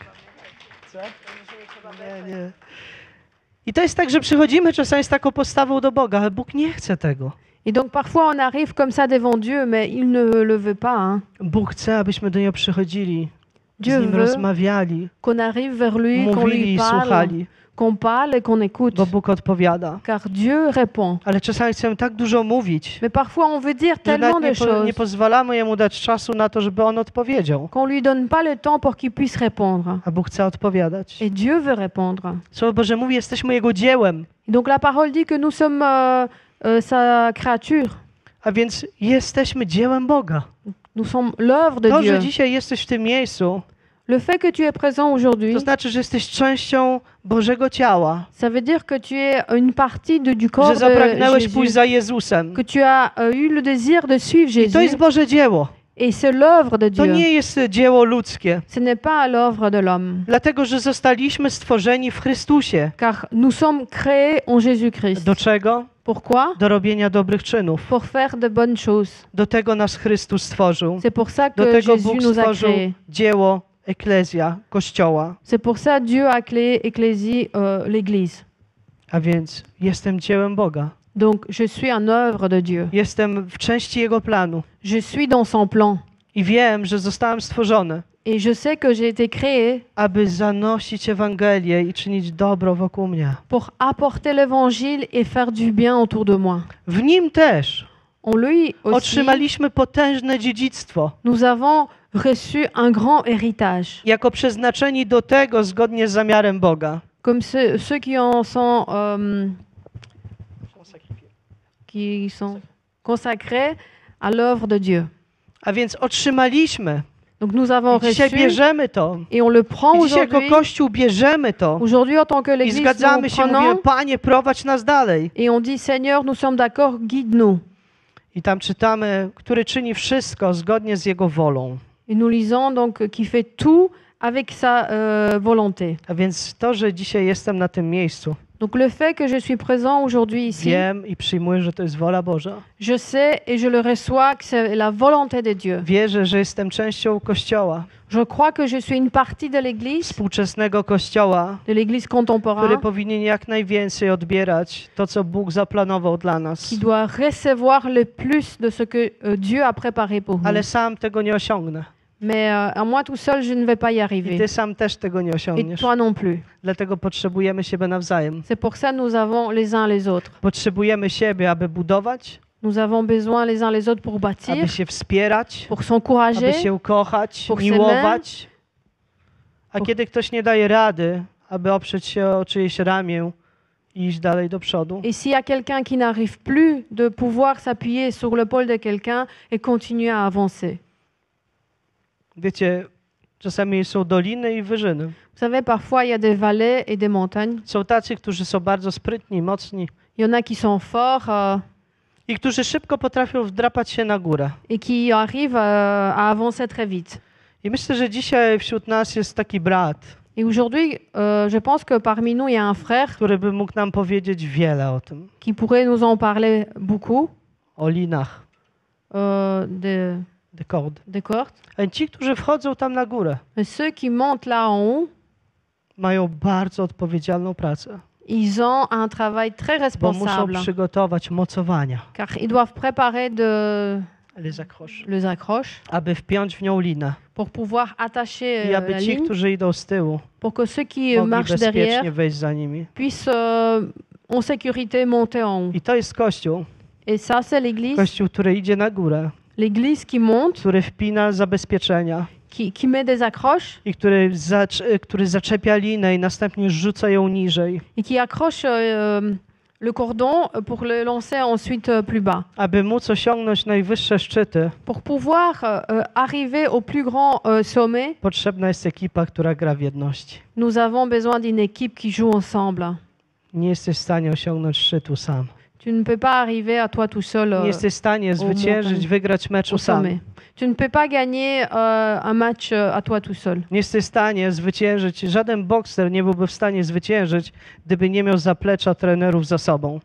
Nie. I to jest tak, że przychodzimy czasami z taką postawą do Boga, ale Bóg nie chce tego. Et donc parfois on arrive comme ça devant Dieu, mais il ne le veut pas, hein. Bóg chce, abyśmy do Niego przychodzili, z Dieu Nim veut rozmawiali, qu'on arrive vers lui, qu'on mówili lui i parle, słuchali, qu'on parle et qu'on écoute. bo Bóg odpowiada. Car Dieu répond. Ale czasami chcemy tak dużo mówić, Mais parfois on veut dire że tellement nawet de choses nie pozwalamy Jemu dać czasu na to, żeby On odpowiedział. qu'on lui donne pas le temps pour qu'il puisse répondre. A Bóg chce odpowiadać. Et Dieu veut répondre. Słowo Boże mówi, jesteśmy Jego dziełem, Et donc la parole dit que nous sommes sa créature. a więc jesteśmy dziełem Boga. Nous sommes l'œuvre de To, Dieu. że dzisiaj jesteś w tym miejscu, Le fait que tu es présent aujourd'hui, to znaczy, że jesteś częścią Bożego ciała, ça veut dire que tu es une partie du corps że de zapragnęłeś pójść Jésus, za Jezusem. que tu as eu le désir de suivre I to jest Jésus. Boże dzieło. Et c'est l'œuvre de To Dieu. nie jest dzieło ludzkie, Ce n'est pas l'œuvre de l'homme. dlatego że zostaliśmy stworzeni w Chrystusie. Car nous sommes créés en Jésus-Christ. Do czego? Pourquoi? Do robienia dobrych czynów. Pour faire de bonnes choses. Do tego nas Chrystus stworzył. C'est pour ça Do que tego Jésus Bóg nous a stworzył créés. dzieło Eklezja, Kościoła. C'est pour ça Dieu a créé l'Église. A więc jestem dziełem Boga. Donc je suis un œuvre de Dieu. Jestem w części Jego planu. Je suis dans son plan. I wiem, że zostałem stworzony, Et je sais que j'ai été créé aby zanosić Ewangelię i czynić dobro wokół mnie. pour apporter l'évangile et faire du bien autour de moi. W Nim też En lui aussi, otrzymaliśmy potężne dziedzictwo, nous avons reçu un grand héritage. jako przeznaczeni do tego zgodnie z zamiarem Boga. Comme ceux qui en sont, qui sont consacrés à l'œuvre de Dieu. A więc otrzymaliśmy. Donc nous avons I dzisiaj reçu bierzemy to. et on le prend I dzisiaj jako aujourd'hui. Kościół bierzemy to. Aujourd'hui, en tant que I l'Église, nous zgadzamy się, mówimy, prenons Panie, prowadź nas dalej. et on dit, Seigneur, nous sommes d'accord, guide-nous. I tam czytamy, który czyni wszystko zgodnie z Jego wolą. Et nous lisons donc qui fait tout avec sa volonté. A więc to, że dzisiaj jestem na tym miejscu, Donc le fait que je suis présent aujourd'hui ici, wiem i przyjmuję, że to jest wola Boża. je sais et je le reçois que c'est la volonté de Dieu. Wierzę, że jestem częścią Kościoła, Je crois que je suis une partie de l'Église, współczesnego Kościoła, de l'Église który contemporaine, powinien jak najwięcej odbierać to, co Bóg zaplanował dla nas. qui doit recevoir le plus de ce que Dieu a préparé pour nous. Ale sam tego nie osiągnę. Mais à moi tout seul, je ne vais pas y I arriver. Ty sam też tego nie Et osiągniesz. toi non plus. Dlatego potrzebujemy siebie nawzajem. C'est pour ça que nous avons les uns les autres. Potrzebujemy siebie, aby budować, Nous avons besoin les uns les autres pour bâtir, aby się wspierać, pour s'encourager. aby się kochać, pour miłować. A pour- kiedy ktoś nie daje rady, aby oprzeć się o czyjeś ramię i iść dalej do przodu. Et s'il y a quelqu'un qui n'arrive plus de pouvoir s'appuyer sur l'épaule de quelqu'un et continuer à avancer. Wiecie, czasami są doliny i wyżyny. Vous savez, parfois il y a des vallées et des montagnes. Są tacy, którzy są bardzo sprytni, mocni Il y en a qui sont forts i którzy szybko potrafią wdrapać się na górę. et qui arrivent à avancer très vite. I myślę, że dzisiaj wśród nas jest taki brat, Et aujourd'hui, je pense que parmi nous, il y a un frère który by mógł nam powiedzieć wiele o tym. qui pourrait nous en parler beaucoup O linach, des cordes. cordes. A ci, którzy wchodzą tam na górę, Mais ceux qui montent là en haut, mają bardzo odpowiedzialną pracę, ils ont un travail très bo muszą responsable, przygotować mocowania, car ils doivent préparer les accroches, les accroches aby wpiąć w nią linę. pour pouvoir attacher I aby la ci, ligne, którzy idą z tyłu, pour que ceux qui mogli marchent bezpiecznie derrière wejść za nimi. puissent en sécurité monter en haut. I to jest Kościół. Et ça, c'est l'Église. Kościół, który idzie na górę, L'Église qui monte, który wpina zabezpieczenia qui met des accroches i który zaczepia linę i następnie rzuca ją niżej, et qui accroche le cordon pour le lancer ensuite plus bas. aby móc osiągnąć najwyższe szczyty. Pour pouvoir arriver au plus grand sommet, Potrzebna jest ekipa, która gra w jedności. nous avons besoin d'une équipe qui joue ensemble. Nie jesteś w stanie osiągnąć szczytu sam. Tu ne peux pas arriver à toi tout seul Nie jesteś w stanie zwyciężyć, montagne, wygrać meczu au sam. sommet. Tu ne peux pas gagner un match à toi tout seul. Nie jesteś w stanie zwyciężyć, żaden bokser nie byłby w stanie zwyciężyć, gdyby nie miał zaplecza trenerów za sobą.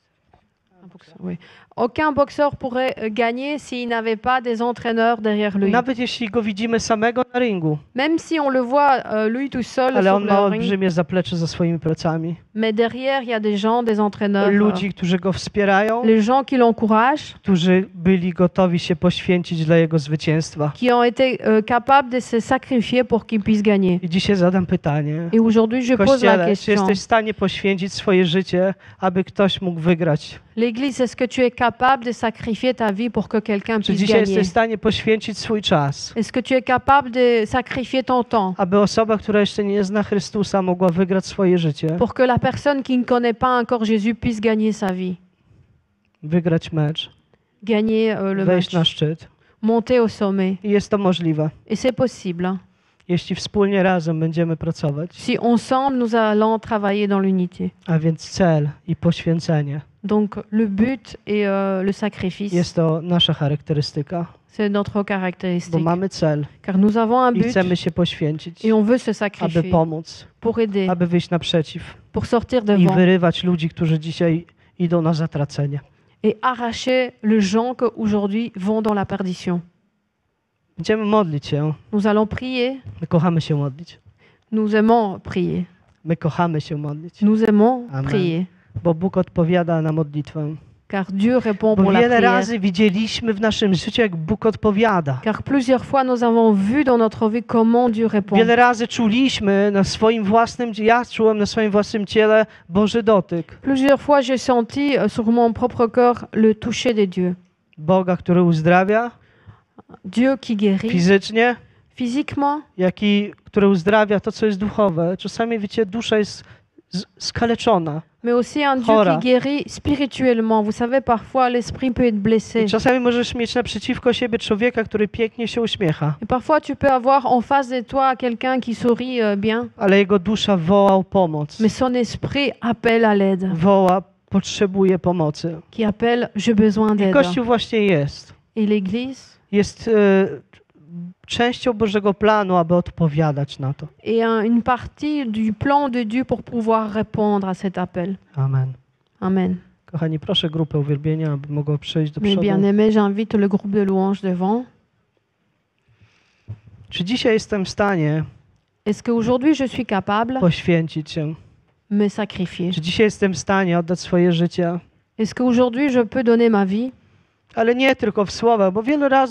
Oui. Aucun boxeur pourrait gagner s'il n'avait pas des entraîneurs derrière lui. Nawet jeśli go widzimy samego na ringu, Même si on le voit lui tout seul ale sur on ma le ring, olbrzymie zaplecze za swoimi plecami. mais derrière il y a des gens, des entraîneurs, Ludzi, którzy go wspierają, les gens qui l'encouragent, którzy byli gotowi się poświęcić dla jego zwycięstwa. qui ont été capables de se sacrifier pour qu'il puisse gagner. I dzisiaj zadam pytanie. Et aujourd'hui, je pose la Kościele, czy question. jesteś w stanie poświęcić swoje życie, aby ktoś mógł wygrać? L'Église, est-ce que tu es capable de sacrifier ta vie pour que quelqu'un Czy puisse dzisiaj gagner? jesteś w stanie poświęcić swój czas, Est-ce que tu es capable de sacrifier ton temps aby osoba, która jeszcze nie zna Chrystusa, mogła wygrać swoje życie, pour que la personne qui ne connaît pas encore Jésus puisse gagner sa vie, wygrać mecz, gagner le wejść match, na szczyt? monter au sommet? I jest to możliwe. Et c'est possible. Hein? jeśli wspólnie razem będziemy pracować. Si ensemble nous allons travailler dans l'unité. A więc cel i poświęcenie. Donc le but et le sacrifice, Jest to nasza charakterystyka, c'est notre bo caractéristique. mamy cel Car nous avons un i but chcemy się poświęcić, et on veut se aby sacrifier pomóc, pour aider, aby wyjść naprzeciw pour sortir i devant wyrywać ludzi, którzy dzisiaj idą na zatracenie. et arracher les gens qui aujourd'hui vont dans la perdition. Będziemy modlić się. Nous allons prier, My kochamy się modlić. nous aimons prier, My kochamy się modlić, nous aimons Amen. prier, bo Bóg odpowiada na modlitwę. car Dieu répond Bo pour la wiele prière. razy widzieliśmy w naszym życiu, jak Bóg odpowiada. Car plusieurs fois nous avons vu dans notre vie comment Dieu répond. Wiele razy czuliśmy na swoim własnym, ja czułem na swoim własnym ciele Boży dotyk. Plusieurs fois j'ai senti sur mon propre corps le toucher de Dieu. Boga, który uzdrawia Dieu qui guérit fizycznie, physiquement, który uzdrawia to, co jest duchowe. Czasami, wiecie, dusza jest skaleczona. mais aussi un Dieu Chora. qui guérit spirituellement. Vous savez, parfois l'esprit peut être blessé. I czasami możesz mieć naprzeciwko siebie człowieka, który pięknie się uśmiecha, Et parfois tu peux avoir en face de toi quelqu'un qui sourit bien, ale jego dusza woła o pomoc. mais son esprit appelle à l'aide, Woła, potrzebuje pomocy. qui appelle j'ai besoin I d'aide. Kościół właśnie jest. Et l'Église Jest częścią Bożego planu, aby odpowiadać na to. est une partie du plan de Dieu pour pouvoir répondre à cet appel. Amen. Amen. Kochani, proszę grupę uwielbienia, aby mogła przejść do Mes przodu. bien-aimés, j'invite le groupe de louanges devant. Czy dzisiaj jestem w stanie Est-ce qu'aujourd'hui je suis capable poświęcić się? de me sacrifier? Czy dzisiaj jestem w stanie oddać swoje życie? Est-ce qu'aujourd'hui je peux donner ma vie? Ale nie tylko w słowach, bo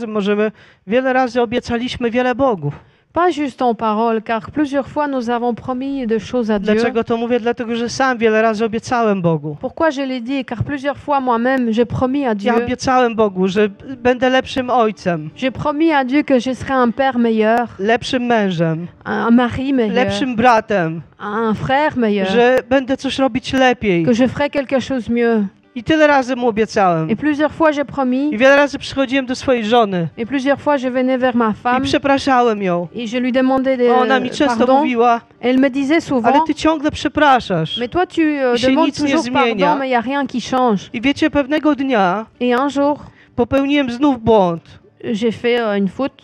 wiele razy obiecaliśmy wiele bogów. Pas juste en parole, car plusieurs fois nous avons promis de choses à Dieu. Dlaczego to mówię? Dlatego, że sam wiele razy obiecałem Bogu. Pourquoi je l'ai dit? Car plusieurs fois moi-même, j'ai promis à Dieu. Ja obiecałem Bogu, że będę lepszym ojcem, J'ai promis à Dieu que je serai un père meilleur, lepszym mężem, un mari meilleur, lepszym bratem, un frère meilleur, że będę coś robić lepiej. que je ferai quelque chose mieux. I tyle razy mu obiecałem. Et plusieurs fois j'ai I promis, wiele razy przychodziłem do swojej żony et plusieurs fois je venais vers ma i femme przepraszałem ją. et je lui demandais A ona mi często pardon. mówiła, Elle me disait ale souvent, ty ciągle przepraszasz. mais toi tu I się demandes nic nie toujours zmienia. pardon, mais il n'y a rien qui change. I wiecie, pewnego dnia Et un jour, popełniłem znów błąd. j'ai fait une faute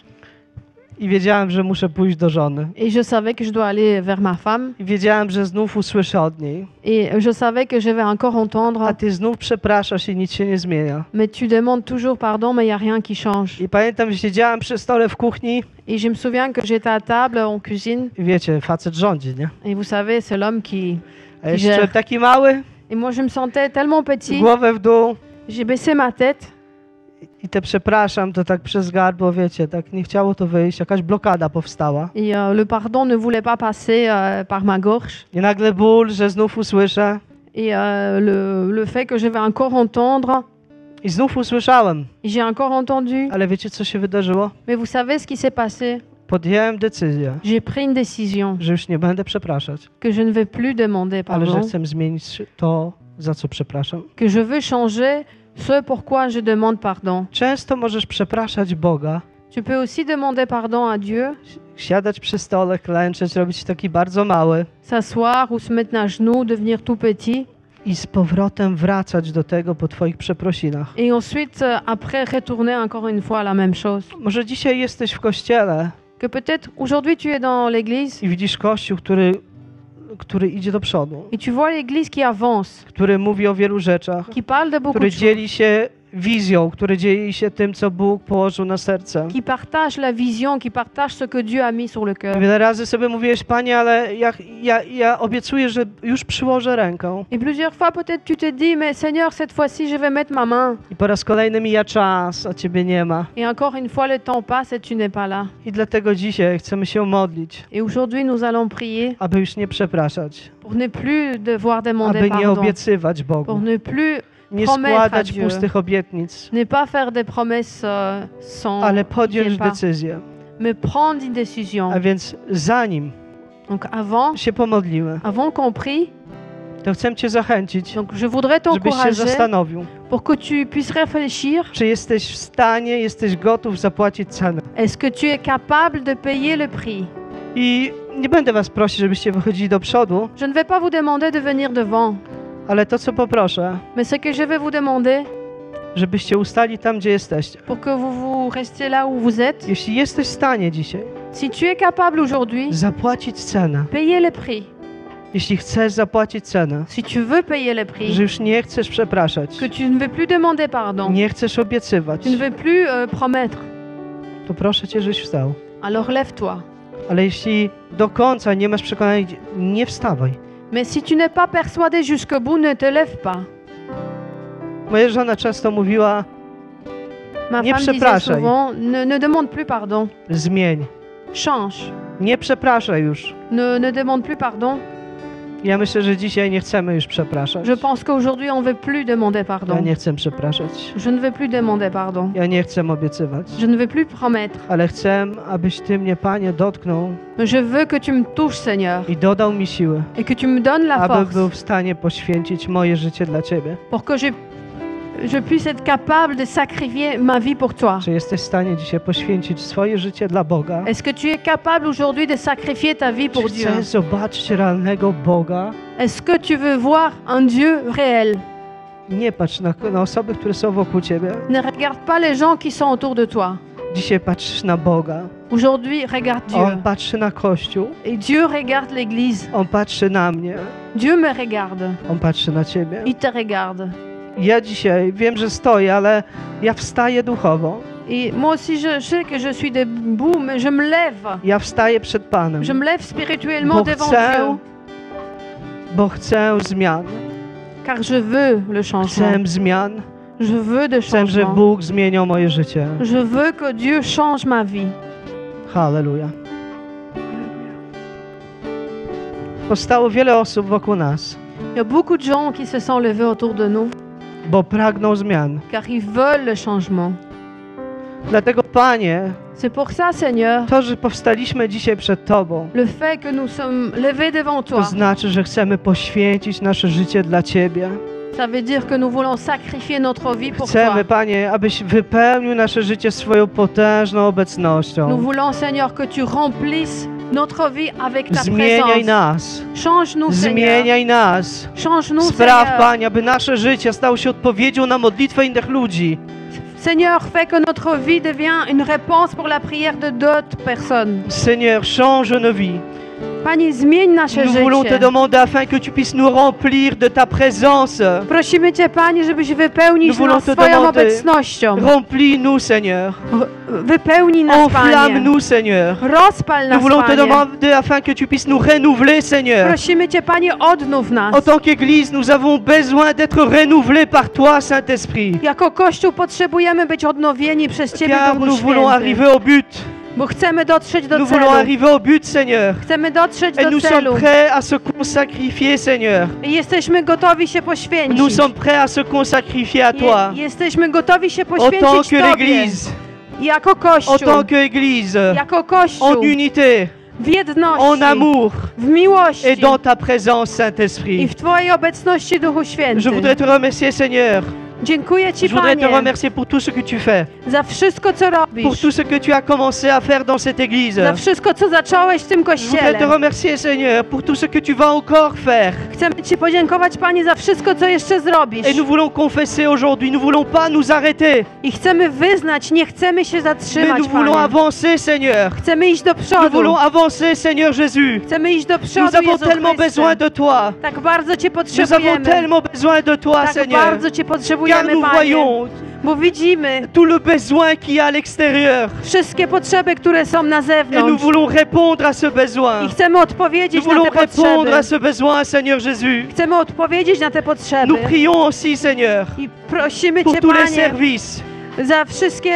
I wiedziałem, że muszę pójść do żony. et je savais que je dois aller vers ma femme I wiedziałem, że znów usłyszę od niej. et je savais que je vais encore A entendre, ty znów przepraszasz i nic się nie zmienia. mais tu demandes toujours pardon, mais il n'y a rien qui change. I pamiętam, że siedziałem przy stole w kuchni Et je me souviens que j'étais à table en cuisine i wiecie, facet rządzi, nie? et vous savez, c'est l'homme qui... A ja się Gère. czułem taki mały, Et moi je me sentais tellement petit, głowę w dół j'ai baissé ma tête i te przepraszam, to tak przez gardło, wiecie, tak nie chciało to wyjść, jakaś blokada powstała. et le pardon ne voulait pas passer par ma gorge. I nagle ból, że znów usłyszę. Et le fait que je vais encore entendre, I znów usłyszałem. et j'ai encore entendu. Ale wiecie, co się wydarzyło? Mais vous savez ce qui s'est passé? Podjąłem decyzję, J'ai pris une décision że już nie będę przepraszać, que je ne vais plus demander ale że pardon, chcę zmienić to, za co przepraszam. que je veux changer ce pourquoi je demande pardon. Często możesz przepraszać Boga, Tu peux aussi demander pardon à Dieu, siadać przy stole, klęczeć, robić taki bardzo mały s'asseoir ou se mettre à genoux, devenir tout petit, i z powrotem wracać do tego po twoich przeprosinach. et ensuite, après, retourner encore une fois à la même chose. Może dzisiaj jesteś w kościele Que peut-être aujourd'hui tu es dans l'église i widzisz Kościół, który idzie do przodu, et tu vois l'église qui avance, który mówi o wielu rzeczach, qui parle de beaucoup który de choses, dzieli się wizją, który dzieli się tym, co Bóg położył na serce. qui partage la vision, qui partage ce que Dieu a mis sur le cœur. Wiele razy sobie mówiłeś, Panie, ale ja obiecuję, że już przyłożę rękę. Et plusieurs fois peut-être tu te dis, mais Seigneur, cette fois-ci je vais mettre ma main. I po raz kolejny mija czas, a Ciebie nie ma. Et encore une fois le temps passe et tu n'es pas là. I dlatego dzisiaj chcemy się modlić, Et aujourd'hui nous allons prier aby już nie przepraszać, pour ne plus devoir demander aby nie pardon, obiecywać pour Bogu, ne plus nie promettre à składać Dieu, pustych obietnic, ne pas faire des promesses sans ale qui podjąć viennent pas, decyzję. mais prendre une décision. A więc zanim Donc avant się pomodlimy, qu'on prie, to chcę Cię zachęcić, donc je voudrais żebyś się t'encourager zastanowił, pour que tu puisses réfléchir. czy jesteś w stanie, jesteś gotów zapłacić cenę. Est-ce que tu es capable de payer le prix? I nie będę was prosić, żebyście wychodzili do przodu, Je ne vais pas vous demander de venir devant, ale to, co poproszę, mais ce que je vais vous demander, żebyście ustali tam, gdzie jesteście. pour que vous restiez là où vous êtes, Jeśli jesteś w stanie dzisiaj si tu es capable aujourd'hui, zapłacić cenę, payer le prix. jeśli chcesz zapłacić cenę, Si tu veux payer le prix, że już nie chcesz przepraszać, que tu ne veux plus demander pardon, nie chcesz obiecywać, tu ne veux plus promettre, to proszę cię, żeś wstał. alors lève-toi. Ale jeśli do końca nie masz przekonania, nie wstawaj. Mais si tu n'es pas persuadé jusqu'au bout, ne te lève pas. Moja żona często mówiła, Ma Nie femme disait przepraszaj. souvent, ne demande plus pardon, zmień. change. Nie przepraszaj już. Ne demande plus pardon. Ja myślę, że dzisiaj nie chcemy już przepraszać. Je pense qu'aujourd'hui, on ne veut plus demander Ja pardon. nie chcę przepraszać. Je ne veux plus demander pardon. Ja nie chcę obiecywać. Je ne veux plus promettre. Ale chcę, abyś Ty mnie, Panie, dotknął Je veux que tu me touches, Seigneur, i dodał mi siłę, et que tu me donnes la aby force był w stanie poświęcić moje życie dla Ciebie. pour que je puisse être capable de sacrifier ma vie pour toi. Czy jesteś w stanie dzisiaj poświęcić swoje życie dla Boga? Est-ce que tu es capable aujourd'hui de sacrifier ta vie Czy pour Dieu? chcesz zobaczyć realnego Boga? Est-ce que tu veux voir un Dieu réel? Nie patrz na osoby, które są wokół Ciebie. Ne regarde pas les gens qui sont autour de toi. Dzisiaj patrzysz na Boga. Aujourd'hui, regarde Dieu. On patrzy na Kościół. Et Dieu regarde l'Église. On patrzy na mnie. Dieu me regarde. On patrzy na Ciebie. Il te regarde. Ja dzisiaj wiem, że stoję, ale ja wstaję duchowo. Et moi aussi, je sais que je suis debout, mais je me lève. Ja wstaję przed Panem. Je me lève spirituellement devant Dieu. Bo chcę zmian. Car je veux le changement. Chcę zmian. Je veux de Chcę, że changement. Bóg zmieniał moje życie. Je veux que Dieu change ma vie. Halleluja. Powstało wiele osób wokół nas, Il y a beaucoup de gens qui se sont levés autour de nous, bo pragną zmian. car ils veulent le changement. Dlatego, Panie, C'est pour ça, Seigneur, to, że powstaliśmy dzisiaj przed Tobą, le fait que nous sommes levés devant to toi, znaczy, że chcemy poświęcić nasze życie dla Ciebie. ça veut dire que nous voulons sacrifier notre vie pour Chcemy, toi. Panie, abyś wypełnił nasze życie swoją potężną obecnością. Nous voulons, Seigneur, que tu remplisses notre vie avec ta Zmieniaj présence. nas. Change-nous, Seigneur. Zmieniaj nas. Change-nous, Spraw, Seigneur. Panie, aby nasze życie stało się odpowiedzią na modlitwę innych ludzi. Seigneur, fais que notre vie devienne une réponse pour la prière de d'autres personnes. Seigneur, change nos vies. Panie, zmień nasze Nous voulons te życie. demander afin que tu puisses nous remplir de ta présence. Prosimy Cię, Panie, żebyś wypełnił Nous voulons nas te swoją demander. obecnością. Remplis-nous, Seigneur. Wypełnij nas, Panie. Enflamme-nous, Seigneur. Rozpal Nous nas, voulons te Panie. demander afin que tu puisses nous renouveler, Seigneur. Prosimy Cię, Panie, odnów nas. En tant qu'Église, nous avons besoin d'être renouvelés par toi, Saint-Esprit. Jako Kościół potrzebujemy być odnowieni przez Ciebie, Car Duchu nous voulons Święty. arriver au but. Bo chcemy dotrzeć do Nous celu. voulons arriver au but, Seigneur. Chcemy dotrzeć Et do nous celu. sommes prêts à se consacrifier, Seigneur. I jesteśmy gotowi się poświęcić. Nous sommes prêts à se consacrifier à toi. Jesteśmy gotowi się En tant poświęcić que Tobie. l'Église. Jako En Kościół. tant qu'Église. Jako Kościół. En unité. W jedności. En amour. W miłości. Et dans ta présence, I Saint-Esprit. w Twojej obecności, Duchu Święty. Je voudrais te remercier, Seigneur. Dziękuję Ci, Je voudrais te Panie, remercier pour tout ce que tu fais. za wszystko, co Pour robisz. tout ce que tu as commencé à faire dans cette Église. Za wszystko, co zacząłeś w tym Je voudrais te Kościele. remercier, Seigneur, pour tout ce que tu vas encore faire. Chcemy Ci podziękować, Panie, za wszystko, co jeszcze zrobisz. Et nous voulons confesser aujourd'hui, nous voulons pas nous arrêter. I chcemy wyznać, nie chcemy się Mais zatrzymać, nous voulons Panie. avancer, Seigneur. Chcemy iść do Nous przodu. voulons avancer, Seigneur Jésus. Chcemy iść do Nous przodu, avons Jezu tellement Chryste. besoin de toi. Tak bardzo Cię Nous avons potrzebujemy. tellement besoin de toi, Tak Seigneur. bardzo Cię Car potrzebujemy, nous Panie. voyons Bo widzimy tout le besoin qu'il y a à l'extérieur. wszystkie potrzeby, które są na Et nous zewnątrz. voulons répondre à ce besoin. I chcemy Nous odpowiedzieć na voulons te répondre potrzeby. à ce besoin, Seigneur Jésus. Chcemy odpowiedzieć na te potrzeby. Nous prions aussi, Seigneur, I prosimy pour Cię, tous les Panie, services, za wszystkie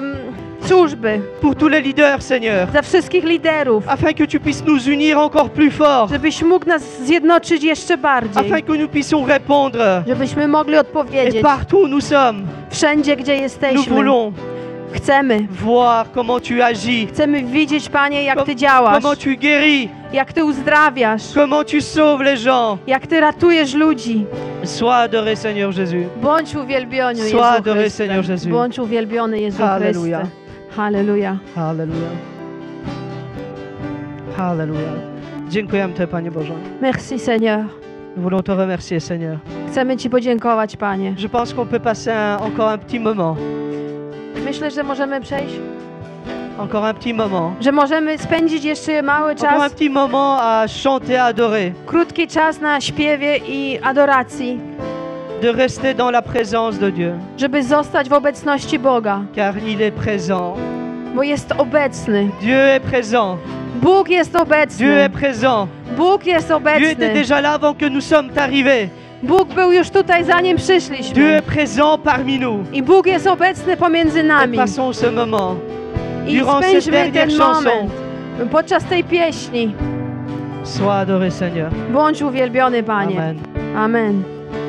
służby, pour tous les leaders, Seigneur, za wszystkich liderów, afin que tu puisses nous unir encore plus fort, żebyś mógł nas zjednoczyć jeszcze bardziej. afin que nous puissions répondre. Żebyśmy mogli Et odpowiedzieć partout où nous sommes, wszędzie, gdzie nous jesteśmy. voulons Chcemy. voir comment tu agis, Chcemy widzieć, Panie, jak Ty działasz, comment tu guéris, jak Ty uzdrawiasz, comment tu sauves les gens. jak Ty ratujesz ludzi. Sois adoré, Seigneur Jésus. Bądź uwielbiony, Jezu Sois adoré, Chryste. Seigneur Jésus. Bądź uwielbiony, Jezu Halleluja. Chryste. Halleluja. Halleluja. Halleluja. Dziękujemy Tobie, Panie Boże. Merci Seigneur. Nous voulons te remercier, Seigneur. Chcemy Ci podziękować, Panie. Je pense qu'on peut passer encore un petit moment. Myślę, że możemy przejść, Encore un petit moment. że możemy spędzić jeszcze mały Encore un czas, petit moment à chanter, à adorer. krótki czas na śpiewie i adoracji, De rester dans la présence de Dieu. żeby zostać w obecności Boga, Car il est présent. bo jest obecny. Dieu est présent. Bóg jest Dieu obecny. est présent. Bóg jest Dieu était obecny. déjà là avant que nous sommes arrivés. Bóg był już tutaj, zanim Dieu przyszliśmy. est présent parmi nous. I Bóg jest obecny pomiędzy Et nami. passons ce moment. I durant cette spędźmy dernière ten chanson. moment podczas tej pieśni. Sois adoré, Seigneur. Bądź uwielbiony, Panie. Amen. Amen.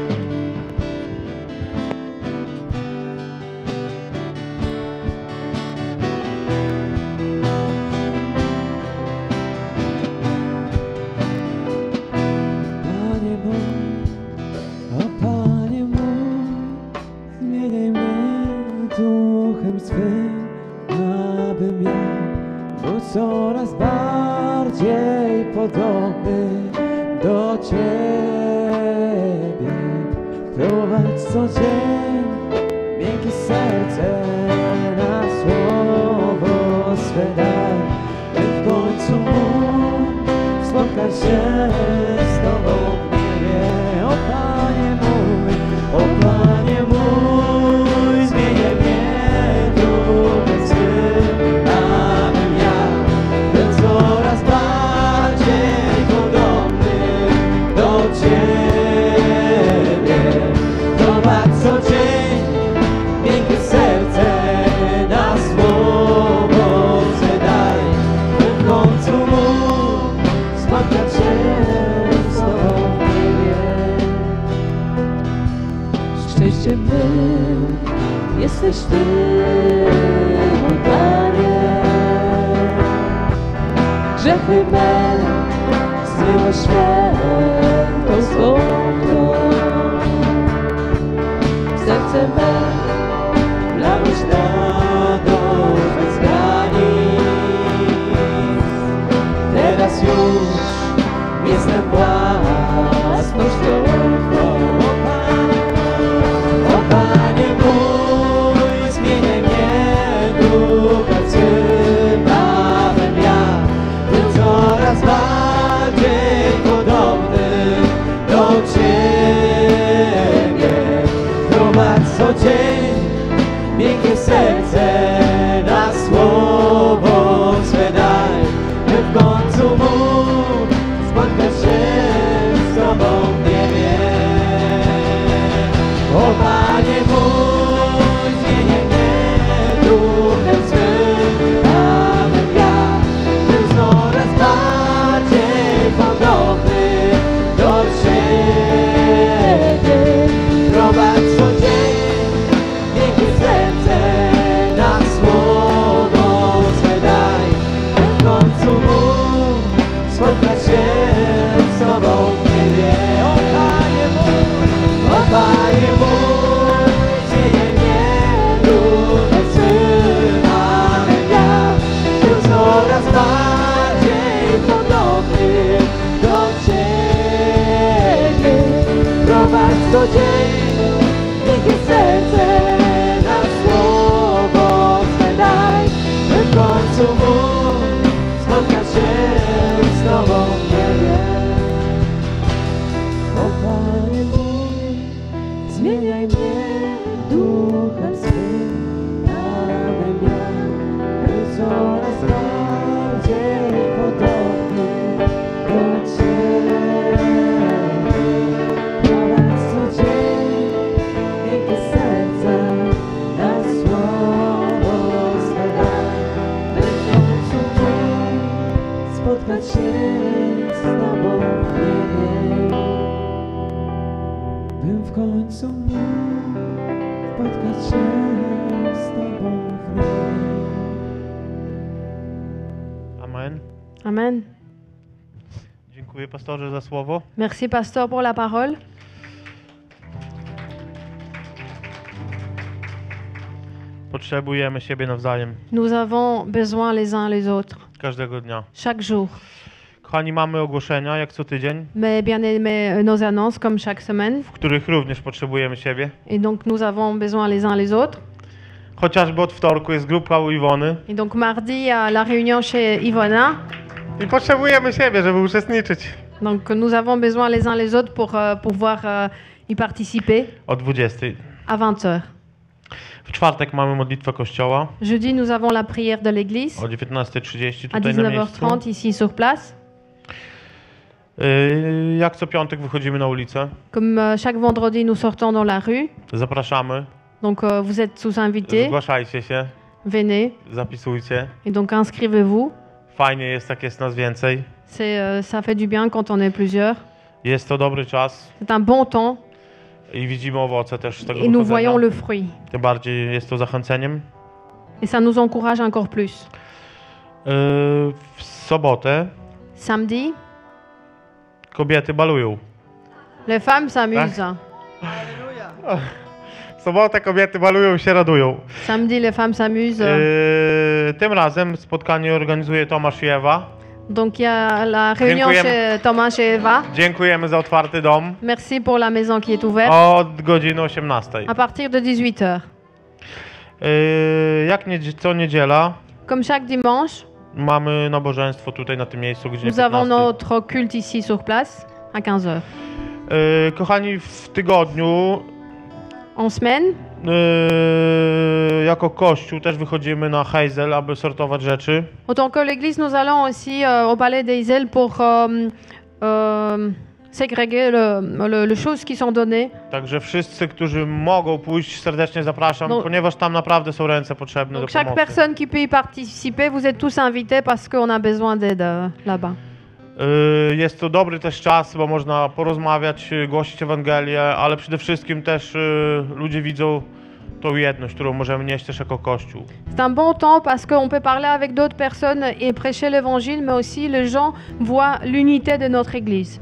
Panie mój, o Panie mój, zmieniaj mnie duchem swym, abym ja był coraz bardziej podobny do Ciebie. Prowadź co dzień miękkie serce na słowo swe daj, by w końcu mógł spotkać się z Tobą w niebie. O Panie mój, zmieniaj mnie duchem swym, abym ja był coraz bardziej podobny do Ciebie. Prowadź co dzień miękkie serce na słowo swe daj, by w końcu mógł spotkać się z Tobą w niebie. Szczęściem mym jesteś Ty, mój Panie. Grzechy me zmyłeś świętą swą krwią. Serce me wlałeś na dół bez granic. Teraz już jestem własnością Twą. O Panie mój, zmieniaj mnie duchem swym, abym ja był coraz bardziej podobny do Ciebie. Prowadź co dzień miękkie serce na słowo swe daj, by w końcu mógł spotkać się z Tobą w niebie. O Panie mój, zmieniaj mnie duchem swym, abym ja był coraz bardziej podobny do Ciebie. Prowadź co dzień miękkie serce na słowo swe daj, by w końcu mógł spotkać się z Tobą w niebie. O Panie mój, zmieniaj mnie duchem swym, abym ja był coraz bardziej podobny do Ciebie. Prowadź co dzień miękkie serce na słowo swe daj, by w końcu mógł spotkać się z Tobą w niebie. O Panie mój, zmieniaj mnie duchem swym, abym ja był coraz bardziej podobny do Ciebie. Prowadź co dzień miękkie serce na słowo swe daj, by w końcu mógł spotkać się z Tobą w niebie. Bym w końcu mógł spotkać się z Tobą w niebie. Amen. Amen. Dziękuję pastorze za słowo. Merci, pasteur, pour la parole. Potrzebujemy siebie nawzajem Nous avons besoin les uns les autres, każdego dnia. chaque jour. Kochani, mamy ogłoszenia jak co tydzień, Mais bien aimés, nos annonces comme chaque semaine. w których również potrzebujemy siebie. Et donc nous avons besoin les uns les autres. Chociażby od wtorku jest grupka u Iwony Et donc mardi, à la réunion chez Ivona. i potrzebujemy siebie, żeby uczestniczyć. Donc nous avons besoin les uns les autres pour pouvoir y participer O 20:00. à 20h. W czwartek mamy modlitwę kościoła Jeudi, nous avons la prière de l'église o 19:30 à tutaj na miejscu. 19h30 ici sur place. Jak co piątek wychodzimy na ulicę. Comme chaque vendredi, nous sortons dans la rue. Zapraszamy. Donc vous êtes tous invités. Zgłaszajcie się, Venez. zapisujcie. Et donc inscrivez-vous. Fajnie jest, jak jest nas więcej. Ça fait du bien quand on est plusieurs. Jest to dobry czas C'est un bon temps i widzimy owoce też z tego et nous wychodzenia. voyons le fruit. Tym bardziej jest to zachęceniem. Et ça nous encourage encore plus. W sobotę Samedi, kobiety balują. les femmes s'amusent. W sobotę kobiety balują, się radują. Samedi, les femmes s'amusent. Tym razem spotkanie organizuje Tomasz i Ewa. Donc il y a la réunion Dziękujemy. chez Thomas et Eva. Dziękujemy za otwarty dom. Merci pour la maison qui est ouverte. Od godziny 18:00. À partir de 18h. Jak co niedziela Comme chaque dimanche, mamy nabożeństwo tutaj na tym miejscu o godzinie nous avons 15:00. notre culte ici sur place à 15h. Kochani, w tygodniu En semaine, jako Kościół też wychodzimy na Hazel, aby sortować rzeczy. autant que l'église, nous allons aussi au palais d'Isel pour ségréguer les choses qui sont données. Także wszyscy, którzy mogą pójść, serdecznie zapraszam, No. ponieważ tam naprawdę są ręce potrzebne Donc do chaque pomocy. personne qui peut y participer, vous êtes tous invités parce qu'on a besoin d'aide là-bas. Jest to dobry też czas, bo można porozmawiać, głosić Ewangelię, ale przede wszystkim też ludzie widzą tą jedność, którą możemy nieść też jako Kościół. C'est un bon temps parce qu'on peut parler avec d'autres personnes et prêcher l'évangile, mais aussi les gens voient l'unité de notre église.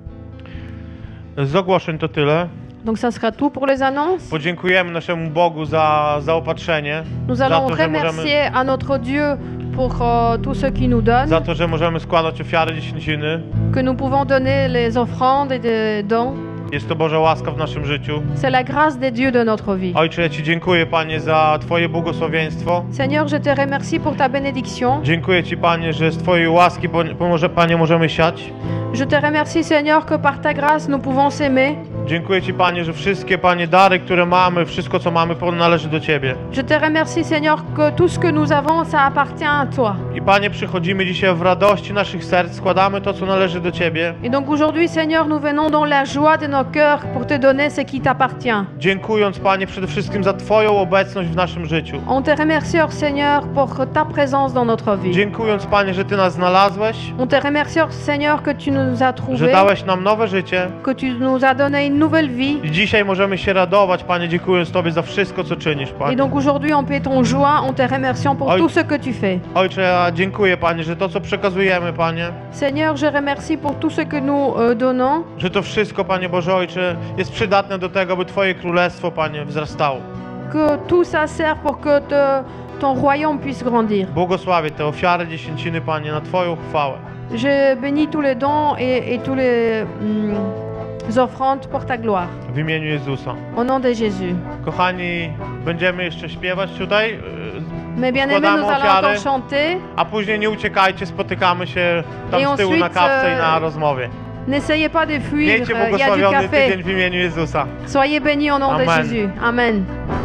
Z ogłoszeń to tyle. Donc ça sera tout pour les annonces. Podziękujemy naszemu Bogu za zaopatrzenie, Nous za allons to, że możemy, remercier à notre Dieu pour tout ce qu'il nous donne, za to, że możemy składać ofiary dziesięciny. que nous pouvons donner les offrandes et des dons. Jest to Boża łaska w naszym życiu. C'est la grâce de Dieu de notre vie. Ojcze, ja Ci dziękuję, Panie, za Twoje błogosławieństwo. Seigneur, je te remercie pour ta bénédiction. Dziękuję Ci, Panie, że z Twojej łaski, Panie, możemy siać. Je te remercie, Seigneur, que par ta grâce nous pouvons s'aimer. Dziękuję Ci, Panie, że wszystkie, Panie, dary, które mamy, wszystko, co mamy, należy do Ciebie. Je te remercie, Seigneur, que tout ce que nous avons, ça appartient à toi. I, Panie, przychodzimy dzisiaj w radości naszych serc, składamy to, co należy do Ciebie. Et donc aujourd'hui, Seigneur, nous venons dans la joie de nos cœurs pour te donner ce qui t'appartient. Dziękując, Panie, przede wszystkim za Twoją obecność w naszym życiu. On te remercie, Seigneur, pour ta présence dans notre vie. Dziękując, Panie, że Ty nas znalazłeś, On te remercie, Seigneur, que tu nous as że trouvés, dałeś nam nowe życie. que tu nous as donné une nouvelle vie. I dzisiaj możemy się radować, Panie, dziękując Tobie za wszystko, co czynisz, Et Panie. donc aujourd'hui, on peut ton joie en te remerciant pour Oj- tout ce que tu fais. Ojcze, ja dziękuję, Panie, że to, co przekazujemy, Panie, Seigneur, je remercie pour tout ce que nous donnons, że to wszystko, Panie Boże, Ojcze, jest przydatne do tego, by Twoje królestwo, Panie, wzrastało. que tout ça sert pour que ton royaume puisse grandir. Błogosławię te ofiary dziesięciny, Panie, na Twoją chwałę. Je bénis tous les dons et tous les offrandes pour ta gloire. W imieniu Jezusa. Au nom de Jésus. Kochani, będziemy jeszcze śpiewać tutaj, Mes bien-aimés, Składamy nous allons ofiary. encore chanter. a później nie uciekajcie, spotykamy się tam I z tyłu na ensuite, kawce i na rozmowie. N'essayez pas de fuir, Miejcie il y a du błogosławiony café. tydzień w imieniu Jezusa. Soyez bénis au nom de Amen. Jésus. Amen.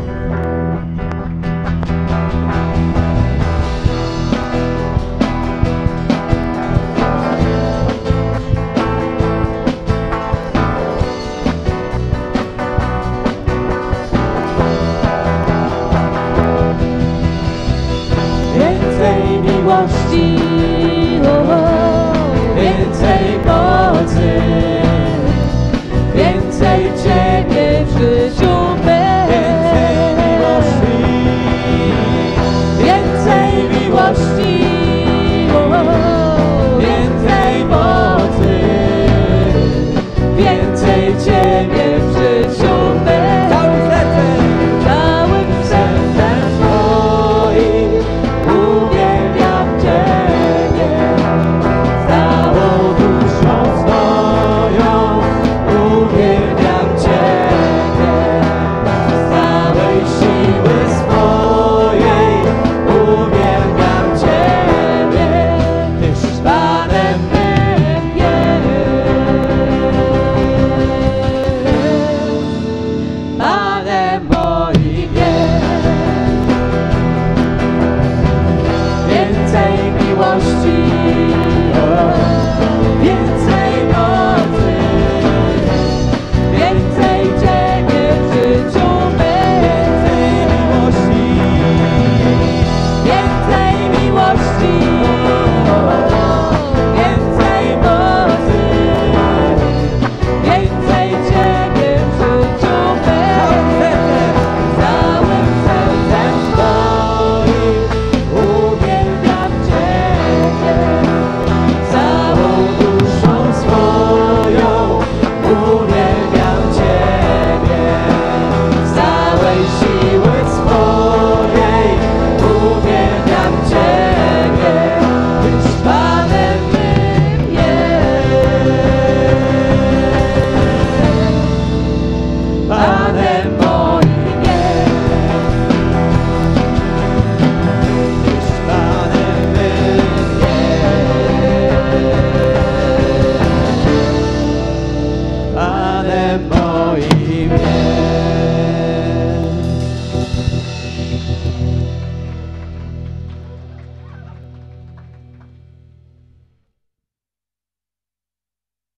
Więcej miłości, więcej mocy, więcej Ciebie w życiu mym. Więcej miłości, więcej mocy, więcej Ciebie w życiu mym. Całym sercem swoim. miłości.